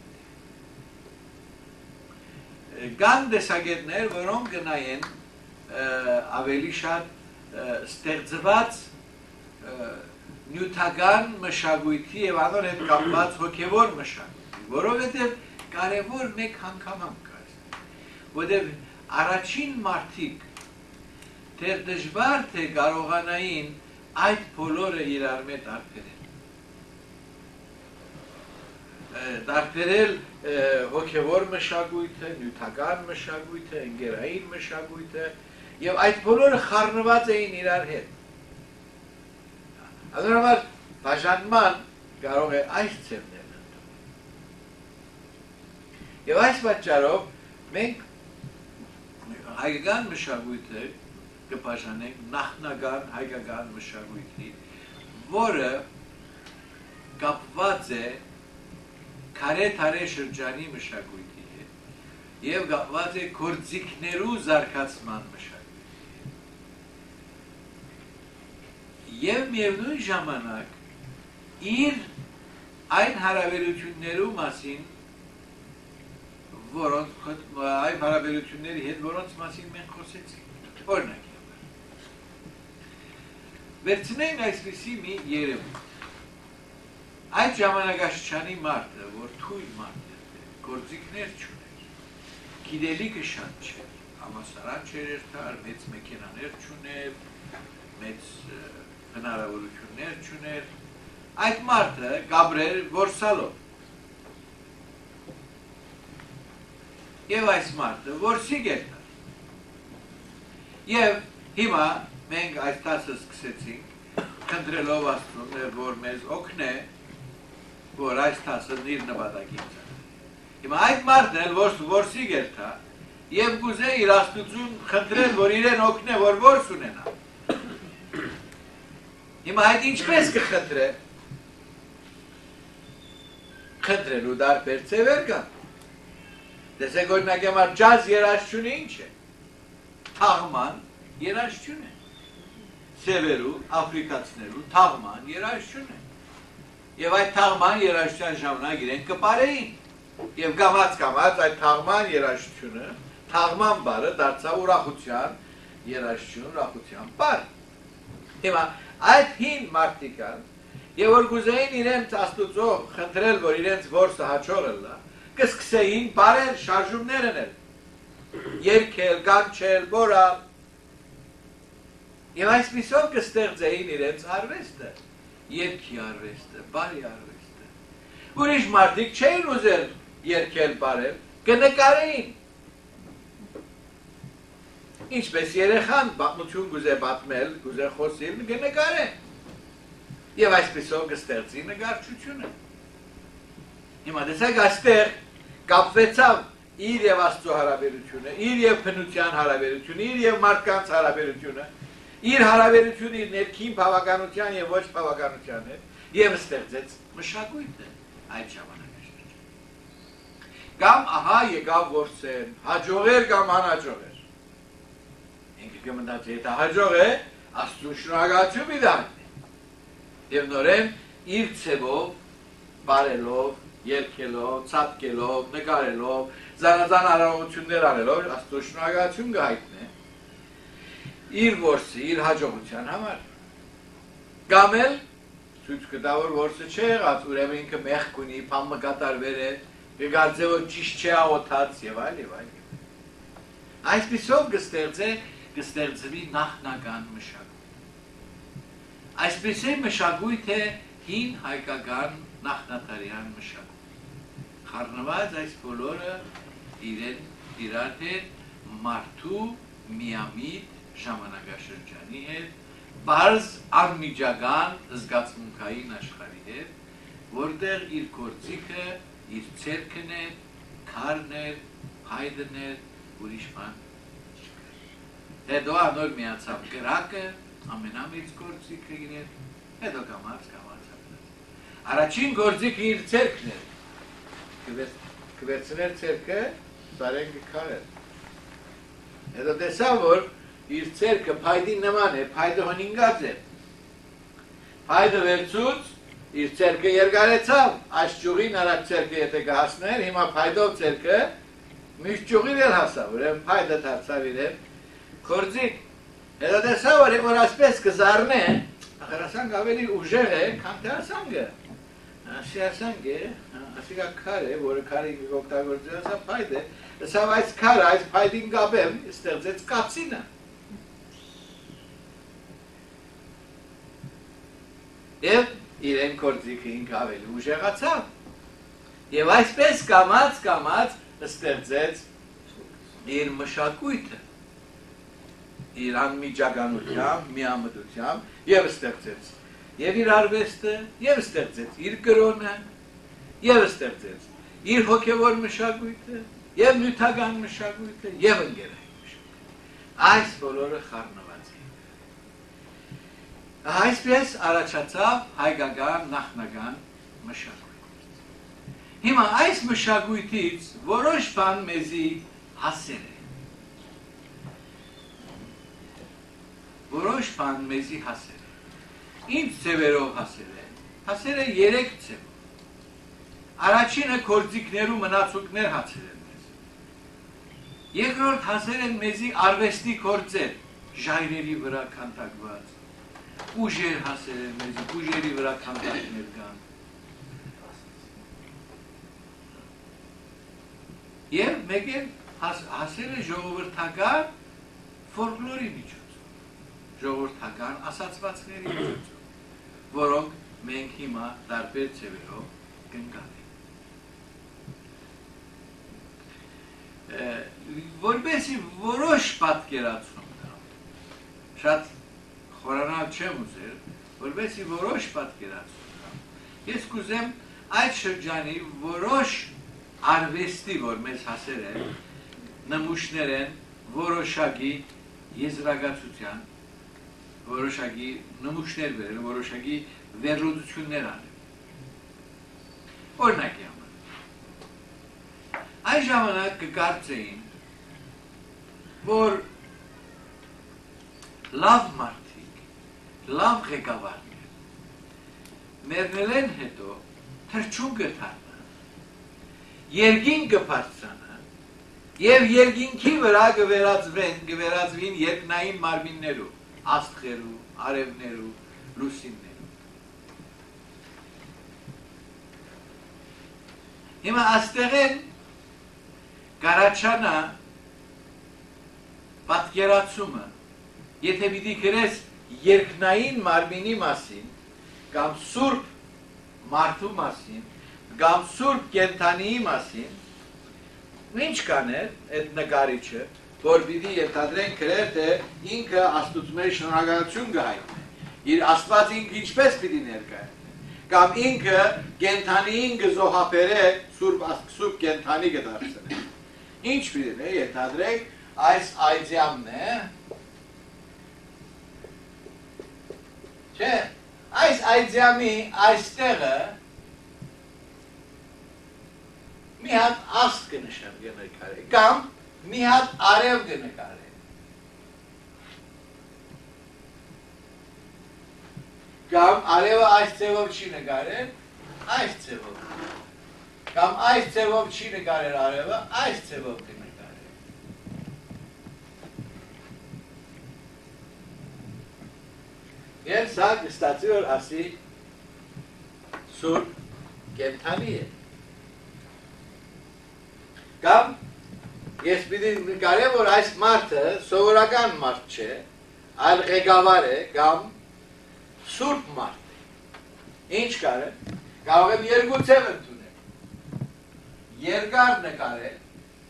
մշակույթի։ Կան տեսակետներ, որոնք կնայեն ավելի շատ ստեղծված նյութական մշակույթի եւ անոր հետ կապված հոգեվոր մշակույթի, որովհետեւ կարևոր մեկ հանգամանք կա, որովհետեւ առաջին մարդիկ դեռ դժվար թե կարողանային այդ բոլորը իրար մեջ դարբերել հոգևոր մշակույթը, նյութական մշակույթը, ընկերային մշակույթը եւ այդ բոլորը խառնված էին իրար հետ։ ಅದರ բաժանման կարող է այս ծևներն ընդունել։ Եվ այս պատճառով մենք հայկական մշակույթը կբաժանենք նախնական հայկական մշակույթի, որը կապված է քարե շրջանի մշակույթի հետ եւ կապված է գործիքներու զարգացման մշակույթի հետ։ Եվ միևնույն ժամանակ իր այն հարաբերություններու մասին, որոնց այն հարաբերությունների հետ, որոնց մասին մենք խոսեցինք։ Օրինակ, վերցնենք այսպիսի մի երևույթ։ Այդ ժամանակաշրջանի մարդը, որ թույլ մարդ էր, գործիքներ չուներ, գիտելիքը շատ չէր, համալսարան չէր երթար, մեծ մեքենաներ չուներ, մեծ հնարավորություններ չուներ, այդ մարդը գաբրեր որսալով։ Եվ այս մարդը որսի գերտար։ Եվ հիմա մենք այս տասը սկսեցինք, քննելով Աստծուն, որ մեզ օգնե, որ այս տասը իր նպատակին ծառայի։ Հիմա այդ մարդն էլ որսի գերտա եւ գուզե իր Աստծուն խնդրել, որ իրեն օգնե, որ որս ունենա։ Հիմա այդ ինչպես կխնդրե։ Խնդրելու դարբեր ծևեր կան։ Տեսեք օրինակ համար ջազ երաժշտությունը ինչ է։ Թաղման երաժշտություն է։ Սևերու, աֆրիկացիներու թաղման երաժշտություն է։ Եվ այդ թաղման երաժշտության ժամանակ իրենք կպարեին։ Եվ կամաց այդ թաղման երաժշտությունը, թաղման բարը դարձավ ուրախության երաժշտություն, ուրախության բար։ Հիմա այդ հին մարդիկան, եւ որ գուզեին իրենց Աստուծո խնդրել, որ իրենց որսը հաջող լա, կսկսեին բարել, շարժումներ անել, երգել, կանչել, բորալ։ Եվ այսպիսով կստեղծեին իրենց արվեստը, երգի արվեստը, բարի արվեստը։ Ուրիշ մարդիկ չէին ուզել երգել, բարել, կնկարեին։ Ինչպես երեխան պատմություն գուզե պատմել, գուզե խոսիլ, կնկարե։ Եվ այսպիսով կստեղծի նկարչությունը։ Հիմա տեսեք այստեղ կապվեցավ իր եւ Աստծո հարաբերությունը, իր եւ բնության հարաբերությունը, իր եւ մարդկանց հարաբերությունը, իր հարաբերությունը իր ներքին բավականության եւ ոչ բավականության հետ եւ ստեղծեց մշակույթը այդ ժամանակաշրջանում։ Կամ ահա եկավ որսեն, հաջողեր կամ անհաջողեր։ Ինքը կմտածի, եթե հաջող է, Աստծուն շնորհակալություն մի դառնի։ Եվ նորեն իր ցևով, բարելով, երգելով, ցատկելով, նկարելով, զանազան արարողություններ անելով Աստծո շնորհակալություն կհայտնի իր որսի, իր հաջողության համար։ Կամ էլ ցույց կտա, որ որսը չի եղած, ուրեմն ինքը մեղք ունի, փամը կատարվեր է, կգարձե որ ճիշտ չի աղոթած եւ այլ եւ այլ։ Այսպիսով կստեղծվի նախնական մշակույթ։ Այսպիսի մշակույթ է հին հայկական նախնատարյան մշակույթ։ Խառնված այս բոլորը իրար հետ մարդու միամիտ ժամանակաշրջանի հետ, բարձ անմիջական զգացմունքային աշխարհի հետ, որտեղ իր գործիքը, իր ցերկն է, քարն է, հայդն է, ուրիշ բան չկա։ Հետո անոր միացավ գրակը, ամենամեծ գործիքը իրեն, հետո կամաց Առաջին գործիքը իր ցերկն է։ Կվերցներ ցերկը, սարեն կքարել։ Հետո տեսավ, որ իր ցերկը փայդի նման է, փայդը հոնինգած է։ Փայդը վերցուց, իր ցերկը երկարեցավ, այս ճյուղին արագ ցերկը եթե կհասներ, հիմա փայդով ցերկը միշտ ճյուղին էլ հասավ, ուրեմն փայդը դարձավ իրեն գործիք։ Հետո տեսավ, որ ասպես կզառնե, Ախր ավելի ուժեղ է, քան թե ասանգը։ Ասանգը, ասիկա քար է, որը քարի օգտագործած է փայտ է, սա այս քարը, այս փայտին գաբեմ, ստեղծեց կապսինը։ Եվ իրեն կործիքը ինք ավելի ուժեղացավ։ Եվ այսպես կամած ստեղծեց իր մշակույթը, իր անմիջականությամբ, միամտությամբ եւ ստեղծեց եւ իր արվեստը, եւ ստեղծեց իր կրոնը, եւ ստեղծեց իր հոգեվոր մշակույթը, եւ նյութական մշակույթը, եւ ընկերային մշակույթը։ Այս բոլորը խառնված է։ Այսպես առաջացավ հայկական նախնական մշակույթ։ Հիմա այս մշակույթից որոշ բան մեզի հասել է։ Որոշ բան մեզի հասել է։ Ինչ ձևերով հասել է։ Հասել է 3 ձևով։ Առաջինը գործիքներու մնացուկներ հասել են մեզ։ Երկրորդ հասել են մեզի արվեստի գործեր, ժայռերի վրա քանդակված։ Ուժեր հասել են մեզի, ուժերի վրա քանդակներ կան։ Եվ մեկ էլ հասել է ժողովրդական ֆոլկլորի միջոցով, ժողովրդական ասացվածքների միջոցով, որոնք մենք հիմա տարբեր ձևերով կընկալենք։ Որպեսզի որոշ պատկերացում տամ, շատ խորանալ չեմ ուզել, որպեսզի որոշ պատկերացում տամ, ես կուզեմ այդ շրջանի որոշ արվեստի, որ մեզ հասել են, նմուշներ են որոշակի եզրակացության, որոշակի նմուշներ վերել, որոշակի վերլուծություններ անել։ Օրինակի համար։ Այս ժամանակ կկարծեին, որ լավ մարդիկ, լավ ղեկավարներ, մեռնել են հետո թրջուն կթարնան, երկին կբարձրանան եւ երկինքի վրա կվերածվին երկնային մարմիններու, աստղերու, արևներու, լուսիններու։ Հիմա աստեղ են կարաչանա պատկերացումը, եթե պիտի գրես երկնային մարմինի մասին, կամ սուրբ մարդու մասին, կամ սուրբ կենդանիի մասին, ինչ կաներ այդ նկարիչը, որ պիտի ենթադրենք գրեր, թե ինքը աստուծմե շնորհակալություն կհայտնի, իր Աստված ինքը ինչպես պիտի ներկայացնի, կամ ինքը կենդանիին կզոհաբերե սուրբ կենդանի կդարձնի։ Ինչ պիտի ենթադրենք, այս այդյամն է, չէ, այս այդյամի այստեղը մի հատ աստ կնշան կնկարե, կամ մի հատ արև կնկարե։ Կամ արևը այս ձևով չի նկարել, այս ձևով։ Կամ այս ձևով չի նկարել արևը, այս ձևով կնկարել։ Եվ սա կստացի, որ ասի սուրբ կենդանի է։ Կամ ես պիտի նկարեմ, որ այս մարդը սովորական մարդ չէ, այլ ղեկավար է, կամ սուրբ մարդ է։ Ինչ կարեմ, կարող եմ երկու ձև ընդունել։ Երկար նկարել,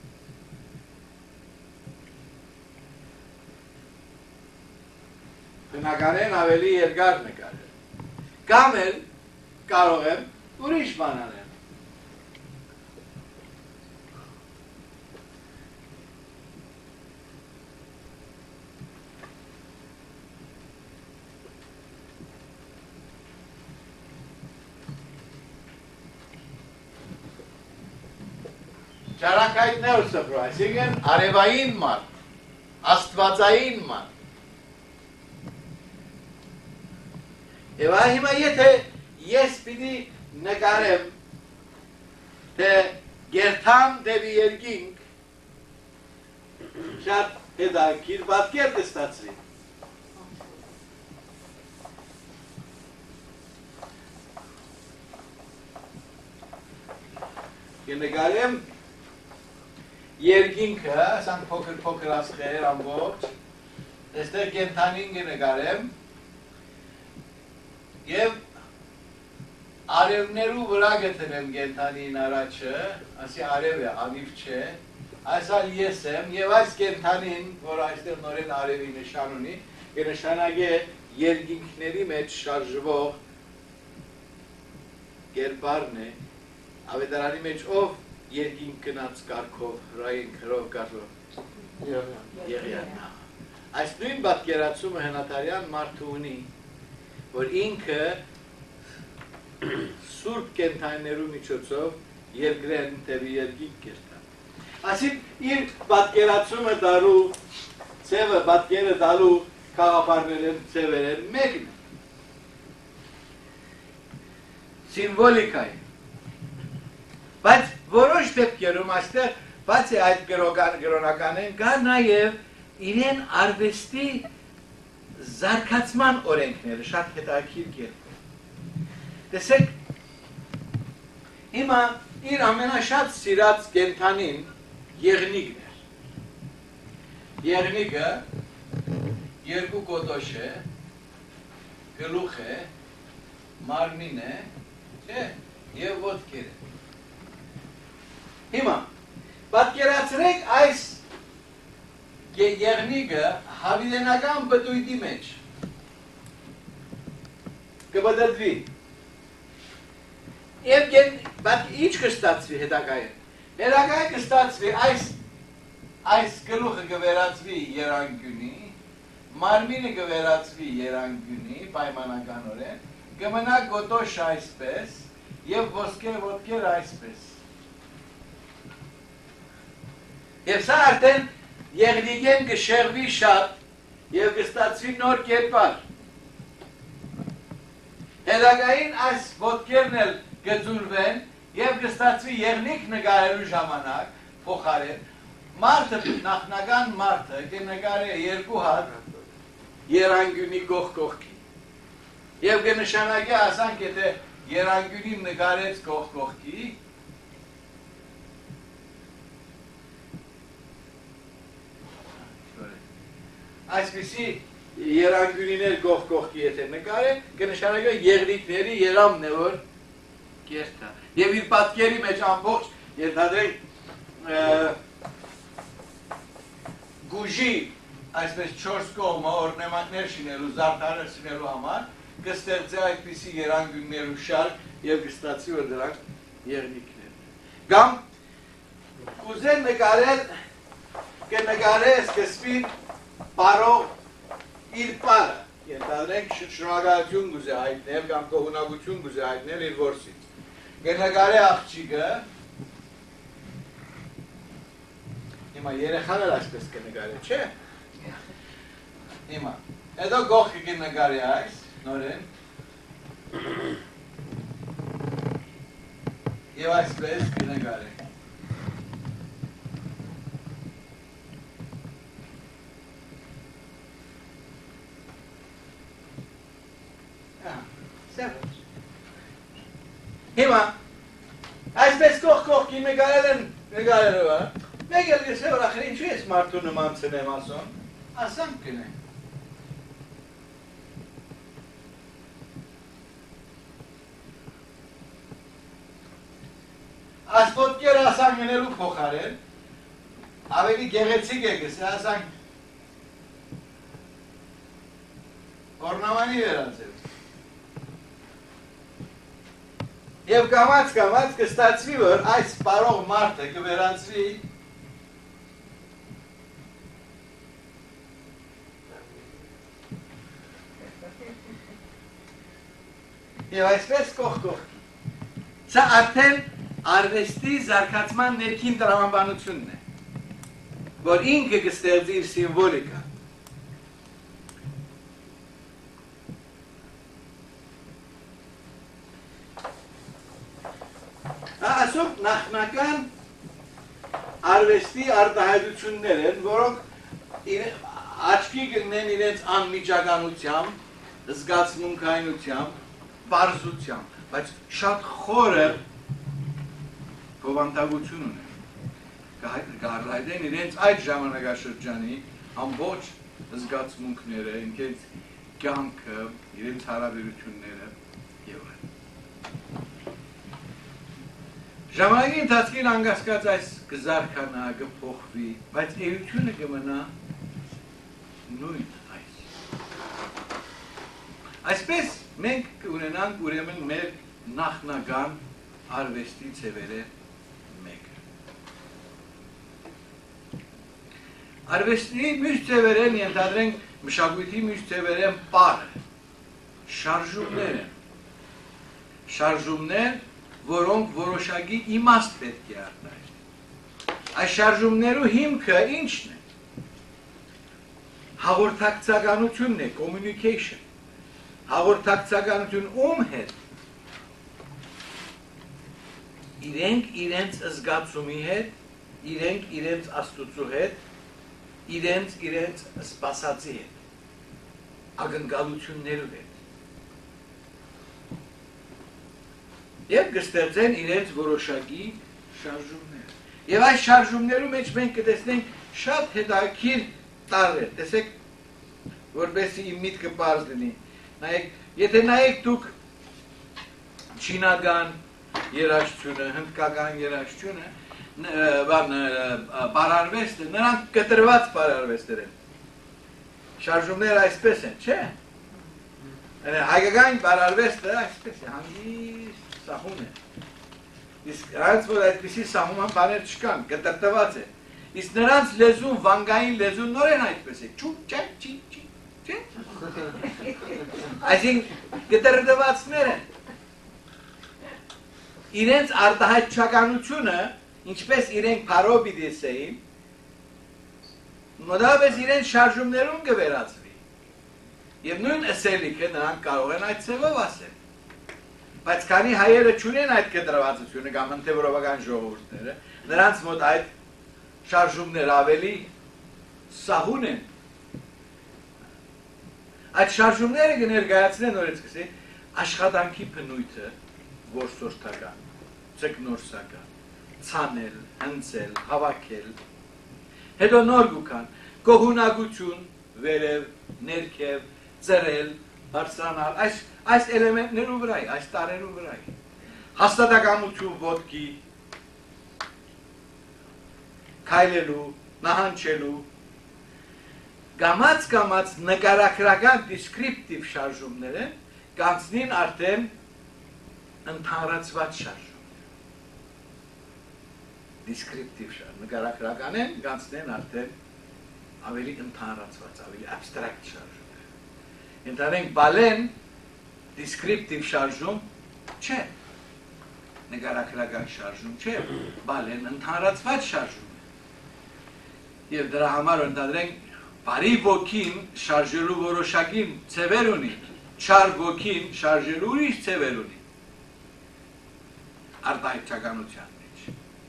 բնականեն ավելի երկար նկարել, կամ էլ կարող եմ ուրիշ բան անել։ Ճարակայիններ սփռու, այսինքն արևային մարդ, աստվածային մարդ։ Եվ հիմա եթե ես պիտի նկարեմ, թե գերթան դեպի երկինք, շատ հետաքրքիր պատկեր կստացվի։ կնկարեմ երկինքը, ասանք փոքր աստղեր ամբողջ, այստեղ կենդանին կնկարեմ եւ արևներու վրա գտնեմ կենդանին առաջը, ասի արև է, անիվ չէ, այսալ ես եմ եւ այս կենդանին, որ այստեղ նորեն արևի նշան ունի, կնշանակե երկինքների մեջ շարժվող կերպարն է, ավետարանի մեջ ով երկինք գնաց կարգով, հրային քրով կարգով Եղիան։ Այս նույն պատկերացումը հնատարյան մարդու ունի, որ ինքը սուրբ կենդանիներու միջոցով երկրեն տևի երկինք կերտա։ Այսին իր պատկերացումը դարու ծևը, պատկերը դալու կաղապարներեն ծևերեն մեկն է։ Սիմվոլիկա է։ Բայց որոշ դեպքերում այստեղ բացի այդ գրոնական են, կա նաև իրեն արվեստի զարգացման օրենքները շատ հետաքրքիր կերպով։ Տեսեք, հիմա իր ամենաշատ սիրած կենդանին եղնիկն էր։ Եղնիկը երկու կոտոշ է, գլուխ է, մարմին է, չէ, եւ ոտքեր է։ Հիմա, պատկերացրեք այս եղնիկը հավիտենական բդույթի մեջ կբդդվի։ Եվ ինչ կստացվի հետագայում։ Հետագայում կստացվի այս գլուխը կվերածվի երանգյունի, մարմինը կվերածվի երանգյունի, պայմանականորեն, կմնա գոտոշ այսպես եւ ոտքեր այսպես։ Եվ սա արդեն եղնիկեն կշեղվի շատ եւ կստացվի նոր կերպար։ Հետագային այս ոտքերն էլ կձուլվեն եւ կստացվի եղնիկ նկարելու ժամանակ փոխարեն մարդը նախնական մարդը կնկարի երկու հատ երանգյունի կողքի եւ կնշանակի ասանք եթե երանգյունին նկարեց կողքի այսպիսի երանգյունիներ կողքի եթե նկարեն կնշանակի եղնիկների երամն է որ կերտա եւ իր պատկերի մեջ ամբողջ երթադրենք գուժի այսպես 4 կողմը օրնեմանտներ շինելու, զարդարներ շինելու համար կստեղծի այդպիսի երանգյուններու շարք եւ կստացի որ դրանք եղնիկներ։ Կամ կուզեն նկարել կնկարել սկզբին պարող իր պարը, ենթադրենք շնորհակալություն գուզե հայտնել կամ գոհունակություն գուզե հայտնել իր որսից։ Կնկարի աղջիկը հիմա երեխան էլ այսպես կնկարի, չէ՞։ Հիմա, հետո գողքը կնկարի այս, նորեն եւ այսպես կնկարի։ Հիմա, այսպես կողքի նկարել են, մեկ էլ գսե որ ախր ինչու ես մարդու նման ծնեմ ասոն, ասանք կնեմ։ Ասպոտկեր ասանք գնելու փոխարեն, ավելի գեղեցիկ է գսե, ասանք օրնամանի վերածել։ Եվ կամաց կստացվի, որ այս պարող մարդը կվերանցվի և այսպես կողքի։ Սա արդեն արվեստի զարգացման ներքին տրամաբանությունն է, որ ինքը կստեղծի իր սիմվոլիկա։ Ասոք նախնական արվեստի արտահայտություններ են, որոնք աչքի կգնեն իրենց անմիջականությամբ, զգացմունքայնությամբ, պարզությամբ, բայց շատ խորը բովանդակություն ունեն, կհարլայդեն իրենց այդ ժամանակաշրջանի ամբողջ զգացմունքները, իրենց կյանքը, իրենց հարաբերությունները եւ այլն։ Ժամանակի ընթացքին անկասկած այս կզարգանա, կփոխվի, բայց էությունը կմնա նույն այս։ Այսպես մենք կունենանք ուրեմն մեր նախնական արվեստի ձևերը մեկը։ Արվեստի մյուս ձևերը ենթադրենք մշակույթի մյուս ձևերը են պարը, շարժումներ են։ Շարժումներ, որոնք որոշակի իմաստ պետք է արտահայտեն։ Այս շարժումներու հիմքը ի՞նչն է։ Հաղորդակցականությունն է, communication։ Հաղորդակցականություն ում հետ։ Իրենք իրենց զգացումի հետ, իրենք իրենց աստուծու հետ, իրենց սպասածի հետ, ակնկալություններով հետ։ Եվ կստեղծեն իրենց որոշակի շարժումներ։ Եվ այս շարժումներու մեջ մենք կտեսնենք շատ հետաքրքիր տարրեր։ Տեսեք, որպեսզի իմ միտքը պարզ լինի։ Նայեք, եթե նայեք դուք չինական երաժշտությունը, հնդկական երաժշտությունը, բարարվեստը, նրանք կտրված բարարվեստեր են։ Շարժումները այսպես են, չէ՞։ Հայկական բարարվեստը այսպես է, հանգիստ սահուն է։ Իսկ նրանց որ այդպիսի սահման բաներ չկան, կտրտված է։ Իսկ նրանց լեզուն, վանգային լեզուն նորեն այդպես է, չու, չա, չի, չէ՞։ Այսինքն կտրտվածներ են։ Իրենց արտահայտչականությունը, ինչպես իրենք փարոբի դեսեին, մոտավորապես իրենց շարժումներուն կվերածվի։ Եվ նույն ասելիքը նրանք կարող են այդ ձևով ասել։ Բայց քանի հայերը չունեն այդ կտրվածությունը կամ հնդեվրոպական ժողովուրդները, նրանց մոտ այդ շարժումները ավելի սահուն են։ Այդ շարժումները կներկայացնեն նորից աշխատանքի բնույթը որսորդական, ձկնորսական, ցանել, հնձել, հավաքել, հետո նոր գուքան, գոհունակություն, վերև, ներքև, ծրել, բարձրանալ, այս էլեմենտներու վրայ, այս տարերու վրայ, հաստատակամություն ոտքի, քայլելու, նահանջելու, կամած նկարագրական դիսկրիպտիվ շարժումները կանցնին արդեն ընդհանրացված շարժումներ։ Դիսկրիպտիվ շարժում, նկարագրական են, կանցնեն արդեն ավելի ընդհանրացված, ավելի abstract շարժումներ։ Ընդհանրենք բալեն դիսկրիպտիվ շարժում չէ, նկարագրական շարժում չէ, բալեն ընդհանրացված շարժում է։ Եվ դրա համար ընդհանրենք բարի ոգին շարժելու որոշակի ձևեր ունի, չար ոգին շարժելու ուրիշ ձևեր ունի արտահայտչականության մեջ։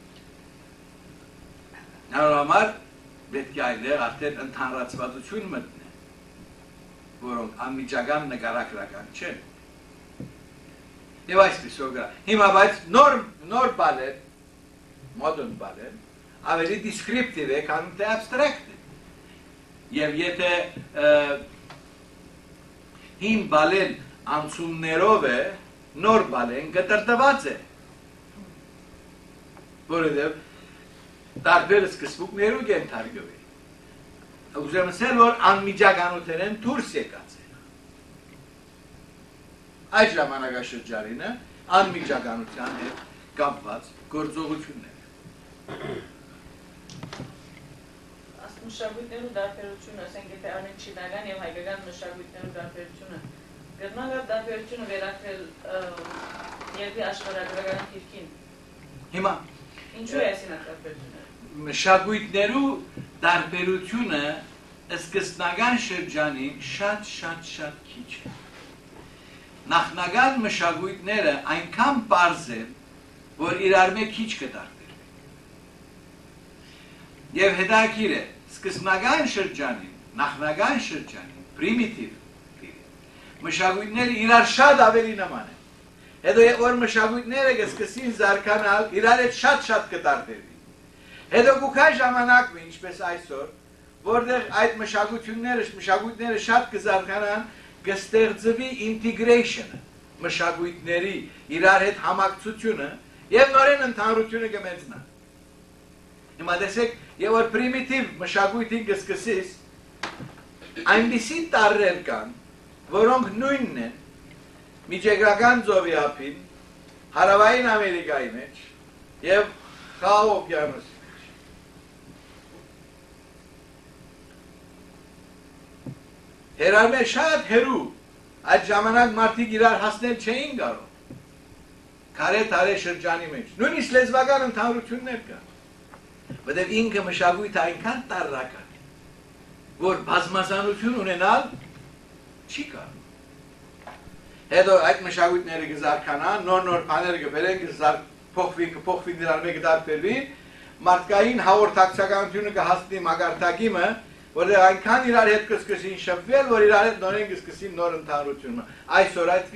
Նրա համար պետք է այդտեղ արդեն ընդհանրացվածություն մտնեն, որոնք անմիջական նկարագրական չեն։ Եվ այսպիսով գրա։ Հիմա բայց նոր բալեր, modern բալեր, ավելի դիսկրիպտիվ է, քան թե abstract է։ Եվ եթե հին բալեն անցումներով է, նոր բալեն կտրտված է։ Որովհետև տարբեր սկզբունքներու կենթարկվի։ Ուզում ասել, որ անմիջականութեն դուրս եկած է։ Այդ ժամանակաշրջանինը անմիջականության հետ կապված գործողություններ։ Մշակույթներու դարբերությունը, ասենք եթե անենք չինական եւ հայկական մշակույթներու դարբերությունը, գտնալ դարբերությունը վերակրել երկրի աշխարհագրական քիրքին։ Հիմա ինչու է այսին դարբերությունը։ Մշակույթներու դարբերությունը սկզբնական շրջանին շատ քիչ է։ Նախնական մշակույթները այնքան պարզ են, որ իրար մեջ քիչ կդարբերվեն։ Եվ հետաքրքիր է, սկզբնական շրջանին, նախնական շրջանին, պրիմիտիվ մշակույթները իրար շատ ավելի նման են։ Հետո որ մշակույթները կսկսին զարգանալ, իրար հետ շատ կտարբերվի։ Հետո կուքայ ժամանակ մը, ինչպես այսօր, որտեղ այդ մշակույթները շատ կզարգանան, կստեղծվի ինտեգրեյշնը, մշակույթների իրար հետ համակցությունը եւ նորեն ընդհանրությունը կմեծնա։ Հիմա տեսեք, եւ որ պրիմիտիվ մշակույթին կսկսես, այնպիսի տարրեր կան, որոնք նույնն են միջերկրական ծովի ափին, հարավային Ամերիկայի մեջ եւ Խաղաղ օվկիանոսի մեջ։ Հերարմե շատ հերու, այդ ժամանակ մարդիկ իրար հասնել չէին կարող։ Քարե տարե շրջանի մեջ, նույնիսկ լեզվական ընդհանրություններ կան։ Որտեղ ինքը մշակույթը այնքան տարրական է, որ բազմազանություն ունենալ չի կարող։ Հետո այդ մշակույթները կզարգանան, նոր բաներ կբերեն, կփոխվին դրանց մեկը դարձվի, մարդկային հաղորդակցականությունը կհասնի մագարտակիմը, որտեղ այնքան իրար հետ կսկսին շփվել, որ իրար հետ նորեն կսկսին նոր ընդհանրությունը։ Այսօր այդ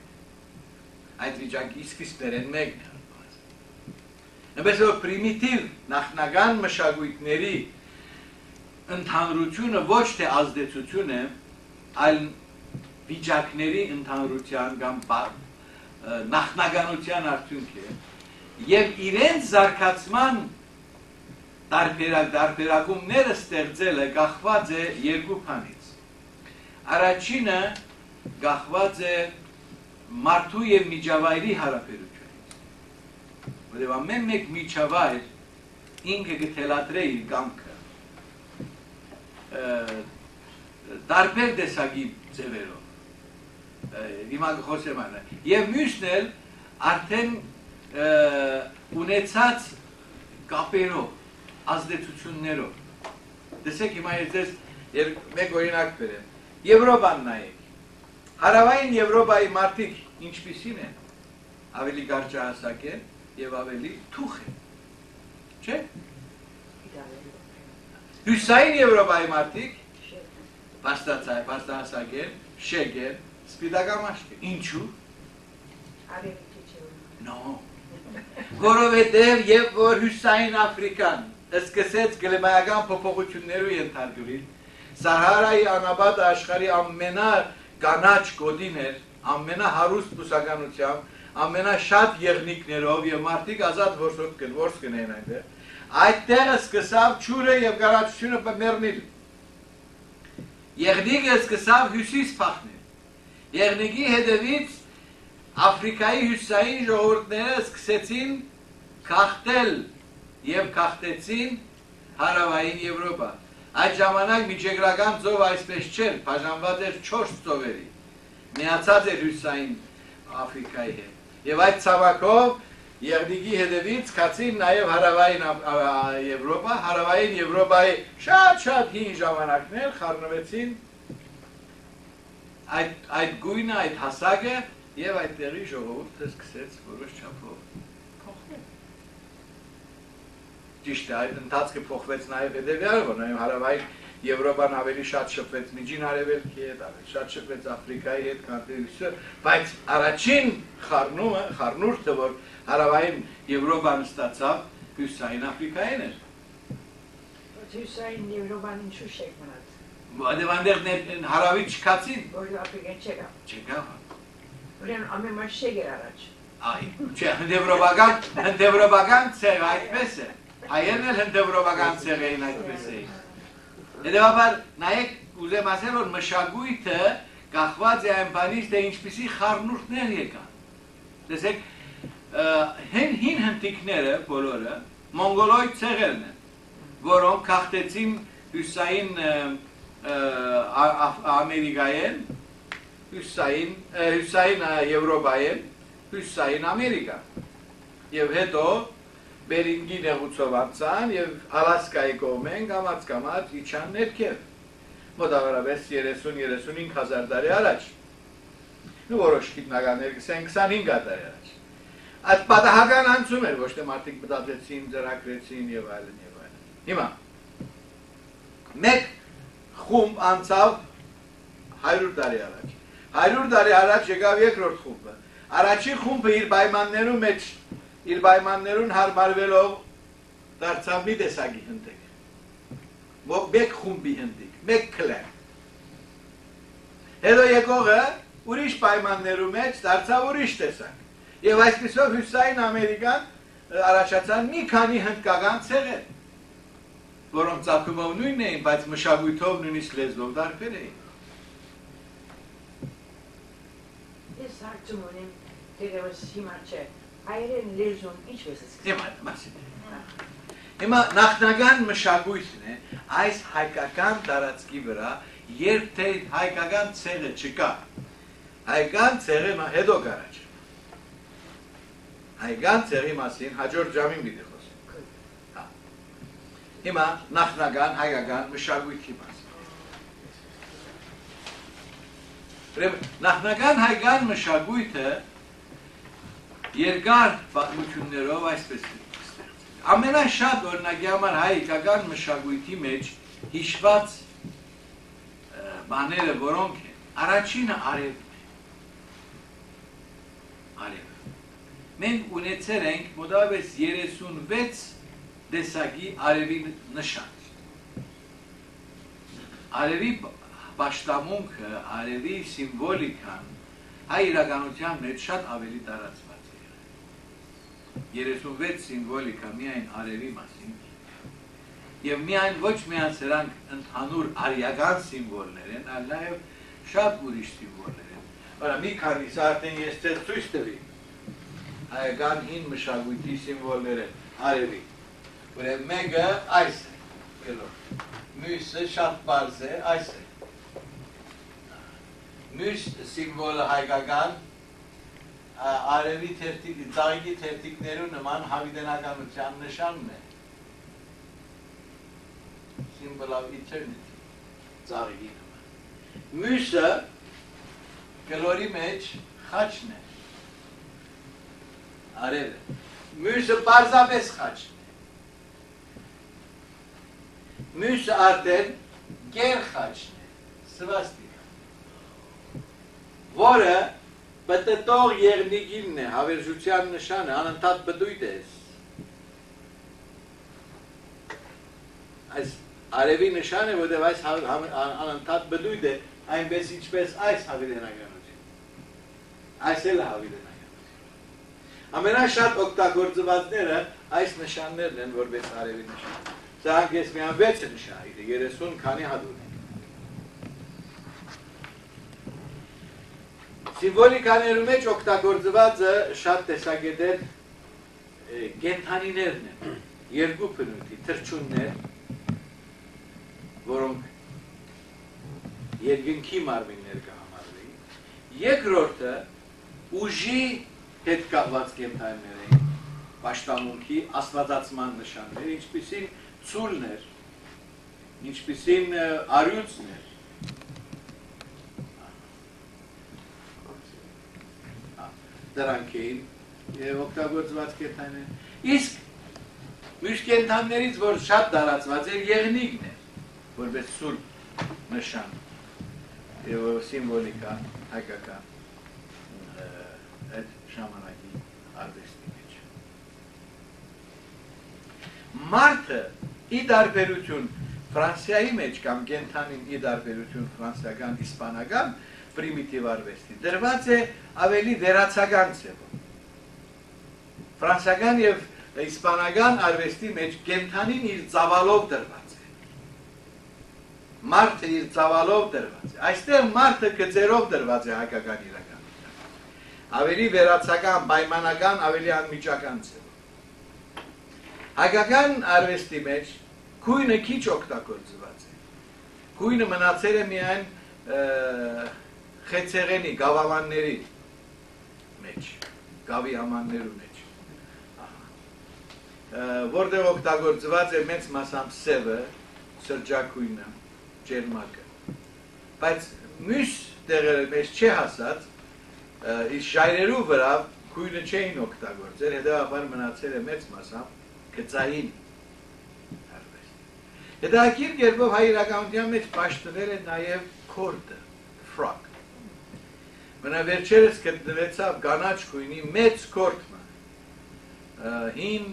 վիճակի սկիզբներն մեկն է։ Նույնպես որ պրիմիտիվ նախնական մշակույթների ընդհանրությունը ոչ թե ազդեցություն է, այլ վիճակների ընդհանրության կամ նախնականության արդյունք է եւ իրենց զարգացման տարբերակումները ստեղծելը գախված է երկու բանից։ Առաջինը գախված է մարդու եւ միջավայրի հարաբերությունից։ Որտեղ ամեն մեկ միջավայր ինքը կթելադրե իր կամքը տարբեր տեսակի ձևերով։ Հիմա խոսեմ այն։ Եվ մյուսն էլ արդեն ունեցած կապերով, ազդեցություններով։ Տեսեք հիմա ես մեկ օրինակ բերեմ։ Եվրոպան նայեք։ Հարավային Եվրոպայի մարդիկ ինչպիսին են, ավելի կարճահասակ են եւ ավելի թուխ են։ Չէ՞։ Հյուսային Եվրոպայի մարդիկ բաստահասակ են, շեկ են, սպիտակամաշկ են։ Ինչու՞։ No. Որովհետև եւ որ Հյուսային Աֆրիկան սկսեց կլիմայական փոփոխություններով ենթարկվել, Սահարայի անաբադ աշխարհի ամենականաչ գոտին էր, ամենահարուստ բուսականությամբ, ամենաշատ եղնիկներով եւ մարդիկ ազատ որս կնեն այնտեղ։ Այդտեղ սկսավ ջուրը եւ գարացությունը բմեռնել։ Եղնիկը սկսավ հյուսիս փախնել։ Եղնիկի հետևից Աֆրիկայի հյուսային ժողովուրդները սկսեցին քաղտել եւ քաղտեցին հարավային Եվրոպա։ Այդ ժամանակ միջերկրական ծովը այսպես չէր, բաժանված էր 4 ծովերի։ Միացած էր հյուսային Աֆրիկայի հետ։ Եվ այդ ցավակով եղնիկի հետևից կացին նաեւ հարավային Եվրոպա, հարավային Եվրոպայի շատ հին ժամանակներ խառնվեցին այդ գույնը, այդ հասակը եւ այդտեղի ժողովուրդը սկսեց որոշ չափով փոխվել։ Ճիշտ է, այդ ընթացքը փոխվեց նաեւ հետեւյալը, որ նաեւ հարավային Եվրոպան ավելի շատ շփվեց Միջին Արևելքի հետ, ավելի շատ շփվեց Աֆրիկայի հետ, քան թե բայց առաջին խառնուրդը, որ հարավային Եվրոպան ստացավ, հյուսային Աֆրիկային էր։ Հյուսային Եվրոպան ինչու շեք մնաց։ Որտեղ այնտեղ հարավից չկացին։ Որ Աֆրիկան չեկավ։ Չեկավ։ Ուրեմն ամեն մաս շեգ էր առաջ։ Այ, չէ, հնդեվրոպական ցեղ այդպես է։ Հայերն էլ հնդեվրոպական ցեղ էին այդպես էին։ Հետևաբար նայեք, ուզեմ ասել, որ մշակույթը կախված է այն բանից, թե ինչպիսի խառնուրդներ եկան։ Տեսեք, հին հնդիկները բոլորը մոնգոլոյ ցեղերն են, որոնք քաղտեցին հյուսային Ամերիկայեն, հյուսային Եվրոպայեն, հյուսային Ամերիկա։ Եւ հետո Բերինգի նեղուցով անցան եւ Ալասկայի կողմեն կամած իջան ներքև։ Մոտավորապես 30-35 հազար տարի առաջ։ Ու որոշ գիտնականներ կսեն 25 տարի առաջ։ Այդ պատահական անցում էր, ոչ թե մարդիկ մտածեցին, ծրագրեցին եւ այլն եւ այլն։ Հիմա մեկ խումբ անցավ 100 տարի առաջ։ 100 տարի առաջ եկավ երկրորդ խումբը։ Առաջի խումբը իր պայմաններում մեջ իր պայմաններուն հարմարվելով դարձավ մի տեսակի հնդիկ։ Մեկ խումբի հնդիկ, մեկ քլան։ Հետո եկողը ուրիշ պայմաններում մեջ դարձավ ուրիշ տեսակ։ Եվ այսպիսով Հյուսային Ամերիկան առաջացան մի քանի հնդկական ցեղեր, որոնք ծագումով նույնն էին, բայց մշակույթով նույնիսկ լեզվով տարբեր էին։ Ես հարցում ունեմ, դերևս հիմա չէ, հայերեն լեզուն ինչպես է սկսել։ Հիմա նախնական մշակույթն է այս հայկական տարածքի վրա, երբ թե հայկական ցեղը չկա, հայկական ցեղը հետո գարաջ։ Հայկական ցեղի մասին հաջորդ ժամին պիտի խոսենք։ Հիմա նախնական հայկական մշակույթի մասին։ Նախնական հայկական մշակույթը երկար պատմություններով այսպես է։ Ամենաշատ օրինակի համար հայկական մշակույթի մեջ հիշված բաները որոնք են, առաջինը արևն է։ Արևը։ Մենք ունեցել ենք մոտավորապես 36 տեսակի արևի նշան։ Արևի պաշտամունքը, արևի սիմվոլիկան հայ իրականության մեջ շատ ավելի տարածված է։ 36 սիմվոլիկա միայն արևի մասին եւ միայն ոչ միայն սրանք ընդհանուր արիական սիմվոլներ են, այլ նաեւ շատ ուրիշ սիմվոլներ են։ Ուրեմն մի քանիսը արդեն ես ցույց տվի հայկական հին մշակույթի սիմվոլները արևի։ Ուրեմն մեկը այս է, մյուսը շատ բարձ է, այս է։ Մյուս սիմվոլը հայկական արևի ծաղիկի թերթիկներու նման հավիտենականության նշանն է։ Symbol of eternity, ծաղիկի նման։ Մյուսը կլորի մեջ խաչն է, արևը։ Մյուսը պարզապես խաչն է։ Մյուսը արդեն գեր խաչն է, սվաստիկա։ Որը պտտող եղնիկինն է, հավերժության նշանը, անընդհատ բդույթ է։ Այս արևի նշան է, որտեղ այս անընդհատ բդույթ է, այնպես ինչպես այս հավիտենականություն։ Այս էլ հավիտենականություն։ Ամենաշատ օգտագործվածները այս նշաններն են, որպես արևի նշան։ Սրանք ես միայն 6 նշան, 30 քանի հատուն են։ Սիմվոլիկաներու մեջ օգտագործվածը շատ տեսակետեր կենդանիներն են, երկու բնույթի, թռչուններ, որոնք երկնքի մարմիններ կհամարվեին, երկրորդը ուժի հետ կապված կենդանիներ էին, պաշտամունքի աստվածացման նշաններ, ինչպիսին ցուլներ, ինչպիսին արյուծներ, դրանք էին եւ օգտագործված կենդանիներ։ Իսկ մյուս կենդանիներից, որ շատ տարածված էր, եղնիկն էր, որպես սուրբ նշան եւ սիմվոլիկա հայկական այդ ժամանակի արվեստի մեջ։ Մարդը ի տարբերություն Ֆրանսիայի մեջ կամ կենդանին ի տարբերություն ֆրանսիական, իսպանական պրիմիտիվ արվեստի դրված է ավելի վերացական ձևով։ Ֆրանսիական եւ իսպանական արվեստի մեջ կենդանին իր ծավալով դրված է։ Մարդը իր ծավալով դրված է։ Այստեղ մարդը գծերով դրված է հայկական իրականության։ Ավելի վերացական, պայմանական, ավելի անմիջական ձևով։ Հայկական արվեստի մեջ քույնը քիչ օգտագործված է։ Քույնը մնացել է միայն խեցեղենի, գավամանների մեջ, գավի ամաններու մեջ, որտեղ օգտագործված է մեծ մասամբ սևը, սրջակույնը, ջերմակը, բայց մյուս տեղերը մեջ չի հասած, իսկ ժայռերու վրա քույնը չէին օգտագործել, հետևաբար մնացել է մեծ մասամբ գծային արվեստ։ Հետաքրքիր կերպով հայ իրականության մեջ պաշտվել է նաև քորդը, ֆրոկ, Վերջերս գտնվեցավ կանաչ գույնի մեծ քորթը հին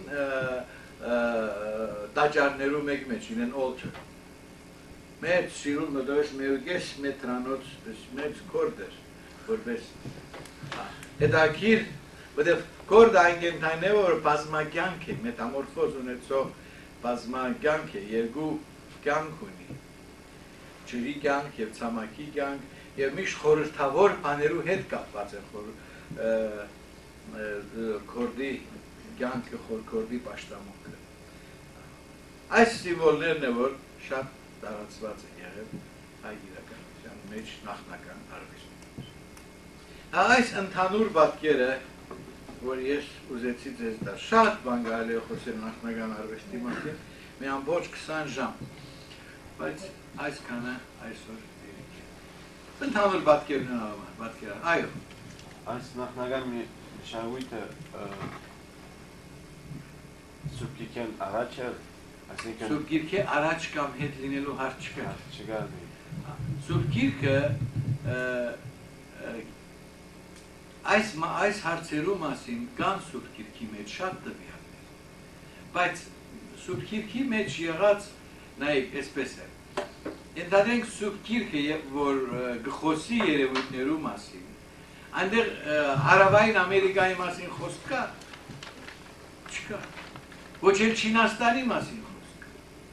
տաճարներու մեկ մեջ ինեն altar մեծ սիրուն մոտավորս 1.5 մետրանոց մեծ քորդ էր որպես հետաքրքիր որտեղ քորդը այնքան է որ բազմակյանք է մետամորֆոզ ունեցող բազմակյանք է երկու կյանք ունի ջրի կյանք եւ ցամաքի կյանք եւ միշտ խորհրդավոր բաներու հետ կապված է քորդի կյանքը քորդի պաշտամունքը այս սիմվոլներն է որ շատ տարածված է եղել հայ իրականության մեջ նախնական արվեստում այս ընդհանուր պատկերը որ ես ուզեցի ձեզ դա շատ բան կարելի է խոսել նախնական արվեստի մասին մի ամբողջ 20 ժամ բայց այսքանը այսօր դերիք է ընդհանուր պատկերն այո այս նախնական մշակույթը սուբգիրքեն առաջ է այսինքն սուբգիրքի առաջ կամ հետ լինելու հարց չկա սուբգիրքը այս հարցերու մասին կան սուբգիրքի մեջ շատ տվյալներ, բայց սուբգիրքի մեջ եղած նայեք այսպես է, ենթադրենք սուբգիրքը որ գխոսի երևույթներու մասին, այնտեղ հարավային Ամերիկայի մասին խոսք կա, չկա, ոչ էլ Չինաստանի մասին խոսք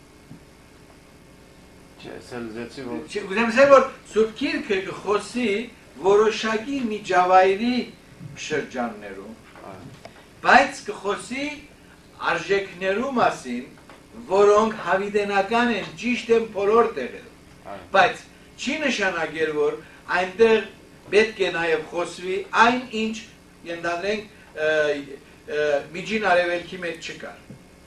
կա, ուզեմ ասել որ սուբգիրքը գխոսի որոշակի միջավայրի շրջաններում, բայց կխոսի արժեքներու մասին, որոնք հավիտենական են, ճիշտ են բոլոր տեղերում, բայց չի նշանակել, որ այնտեղ պետք է նաև խոսվի այն ինչ ենթադրենք միջին արևելքի մեջ չկար,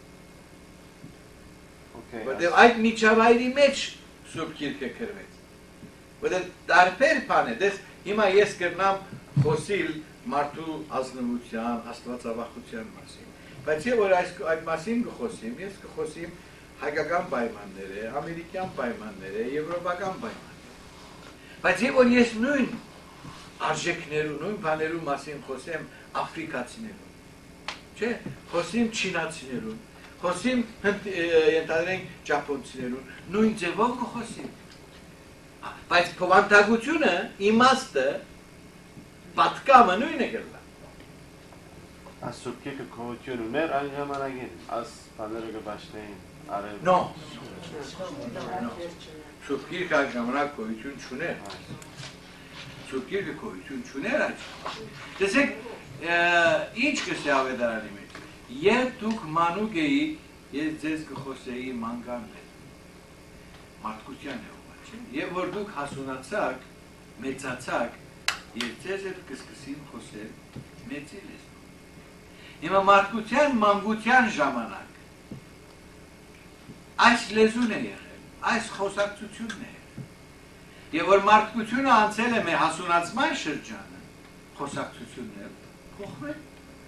որտեղ այդ միջավայրի մեջ սուբգիրքը կրվեց, որտեղ տարբեր բան է, հիմա ես կրնամ խոսիլ մարդու ազնվության, աստվածավախության մասին, բայց ես որ այդ մասին կխոսիմ, ես կխոսիմ հայկական պայմանները, ամերիկյան պայմանները, եվրոպական պայմանները, բայց ես որ ես նույն արժեքներու, նույն բաներու մասին խոսեմ աֆրիկացիներուն, չէ, խոսիմ չինացիներուն, խոսիմ ենթադրենք ճապոնցիներուն, նույն ձևով կխոսիմ, բայց փոխանցությունը, իմաստը, պատկամը նույնը կլա։ Այս սուբգիրքը գոյություն ուներ այն ժամանակին, այս բաները կպաշտեին արել։ No, սուբգիրքը այն ժամանակ գոյություն չուներ։ Սուբգիրքը գոյություն չուներ այդ։ Տեսեք, ինչ կսե ավետարանի մեջ։ Երբ դուք մանուկ էիք, ես ձեզ կխոսեի մանկան մարդկության է Եվ որ դուք հասունացաք, մեծացաք, և ձեզ հետ կսկսին խոսել մեծի լեզվով։ Հիմա մարդկության մանկության ժամանակ այս լեզուն է եղել, այս խոսակցությունն է եղել։ Եվ որ մարդկությունը անցել է մեր հասունացման շրջանը, խոսակցություններ փոխվել։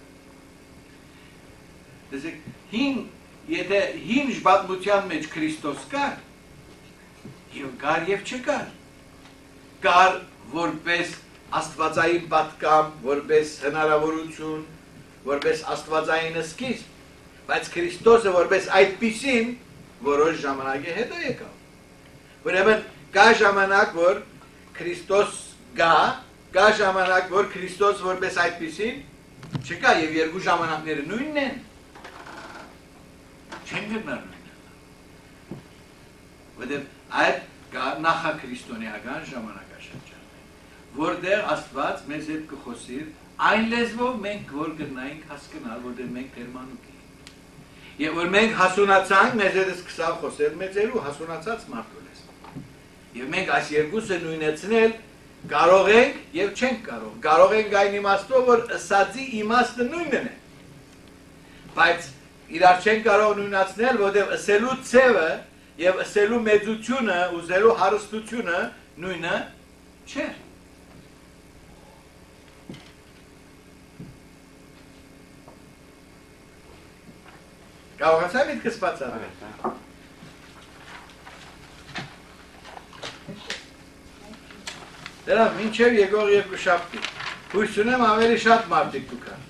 Տեսեք, եթե հին պատմության մեջ Քրիստոս կար, և կար և չկար, կար որպես աստվածային պատկամ, որպես հնարավորություն, որպես աստվածային սկիզբ, բայց Քրիստոսը որպես այդպիսին որոշ ժամանակի հետո եկավ։ Ուրեմն կա ժամանակ, որ Քրիստոս կա ժամանակ, որ Քրիստոս որպես այդպիսին չկա և երկու ժամանակները նույնն են, չեն գտնար նույնն, որտեղ այդ նախաքրիստոնեական ժամանակաշրջանն է, որտեղ Աստված մեզ հետ կխոսիր այն լեզվով մենք որ գտնայինք հասկանալ, որտեղ մենք դեռ մանուկ էինք։ Եվ որ մենք հասունացանք, մեզ հետ սկսավ խոսել մեծերու հասունացած մարդու լեզվով։ Եվ մենք այս երկուսը նույնացնել կարող ենք եւ չենք կարող։ Կարող ենք այն իմաստով, որ ըսածի իմաստը նույնն է։ Բայց իրար չենք կարող նույնացնել, որտեղ ըսելու ցևը Եվ ըսելու մեծությունը, ուզելու հարստությունը նույնը չէ։ Կարողացա միտքս բացատրել։ Դրանց մինչև եկող երկուշաբթի։ Հույս ունեմ ավելի շատ մարդիկ դուք։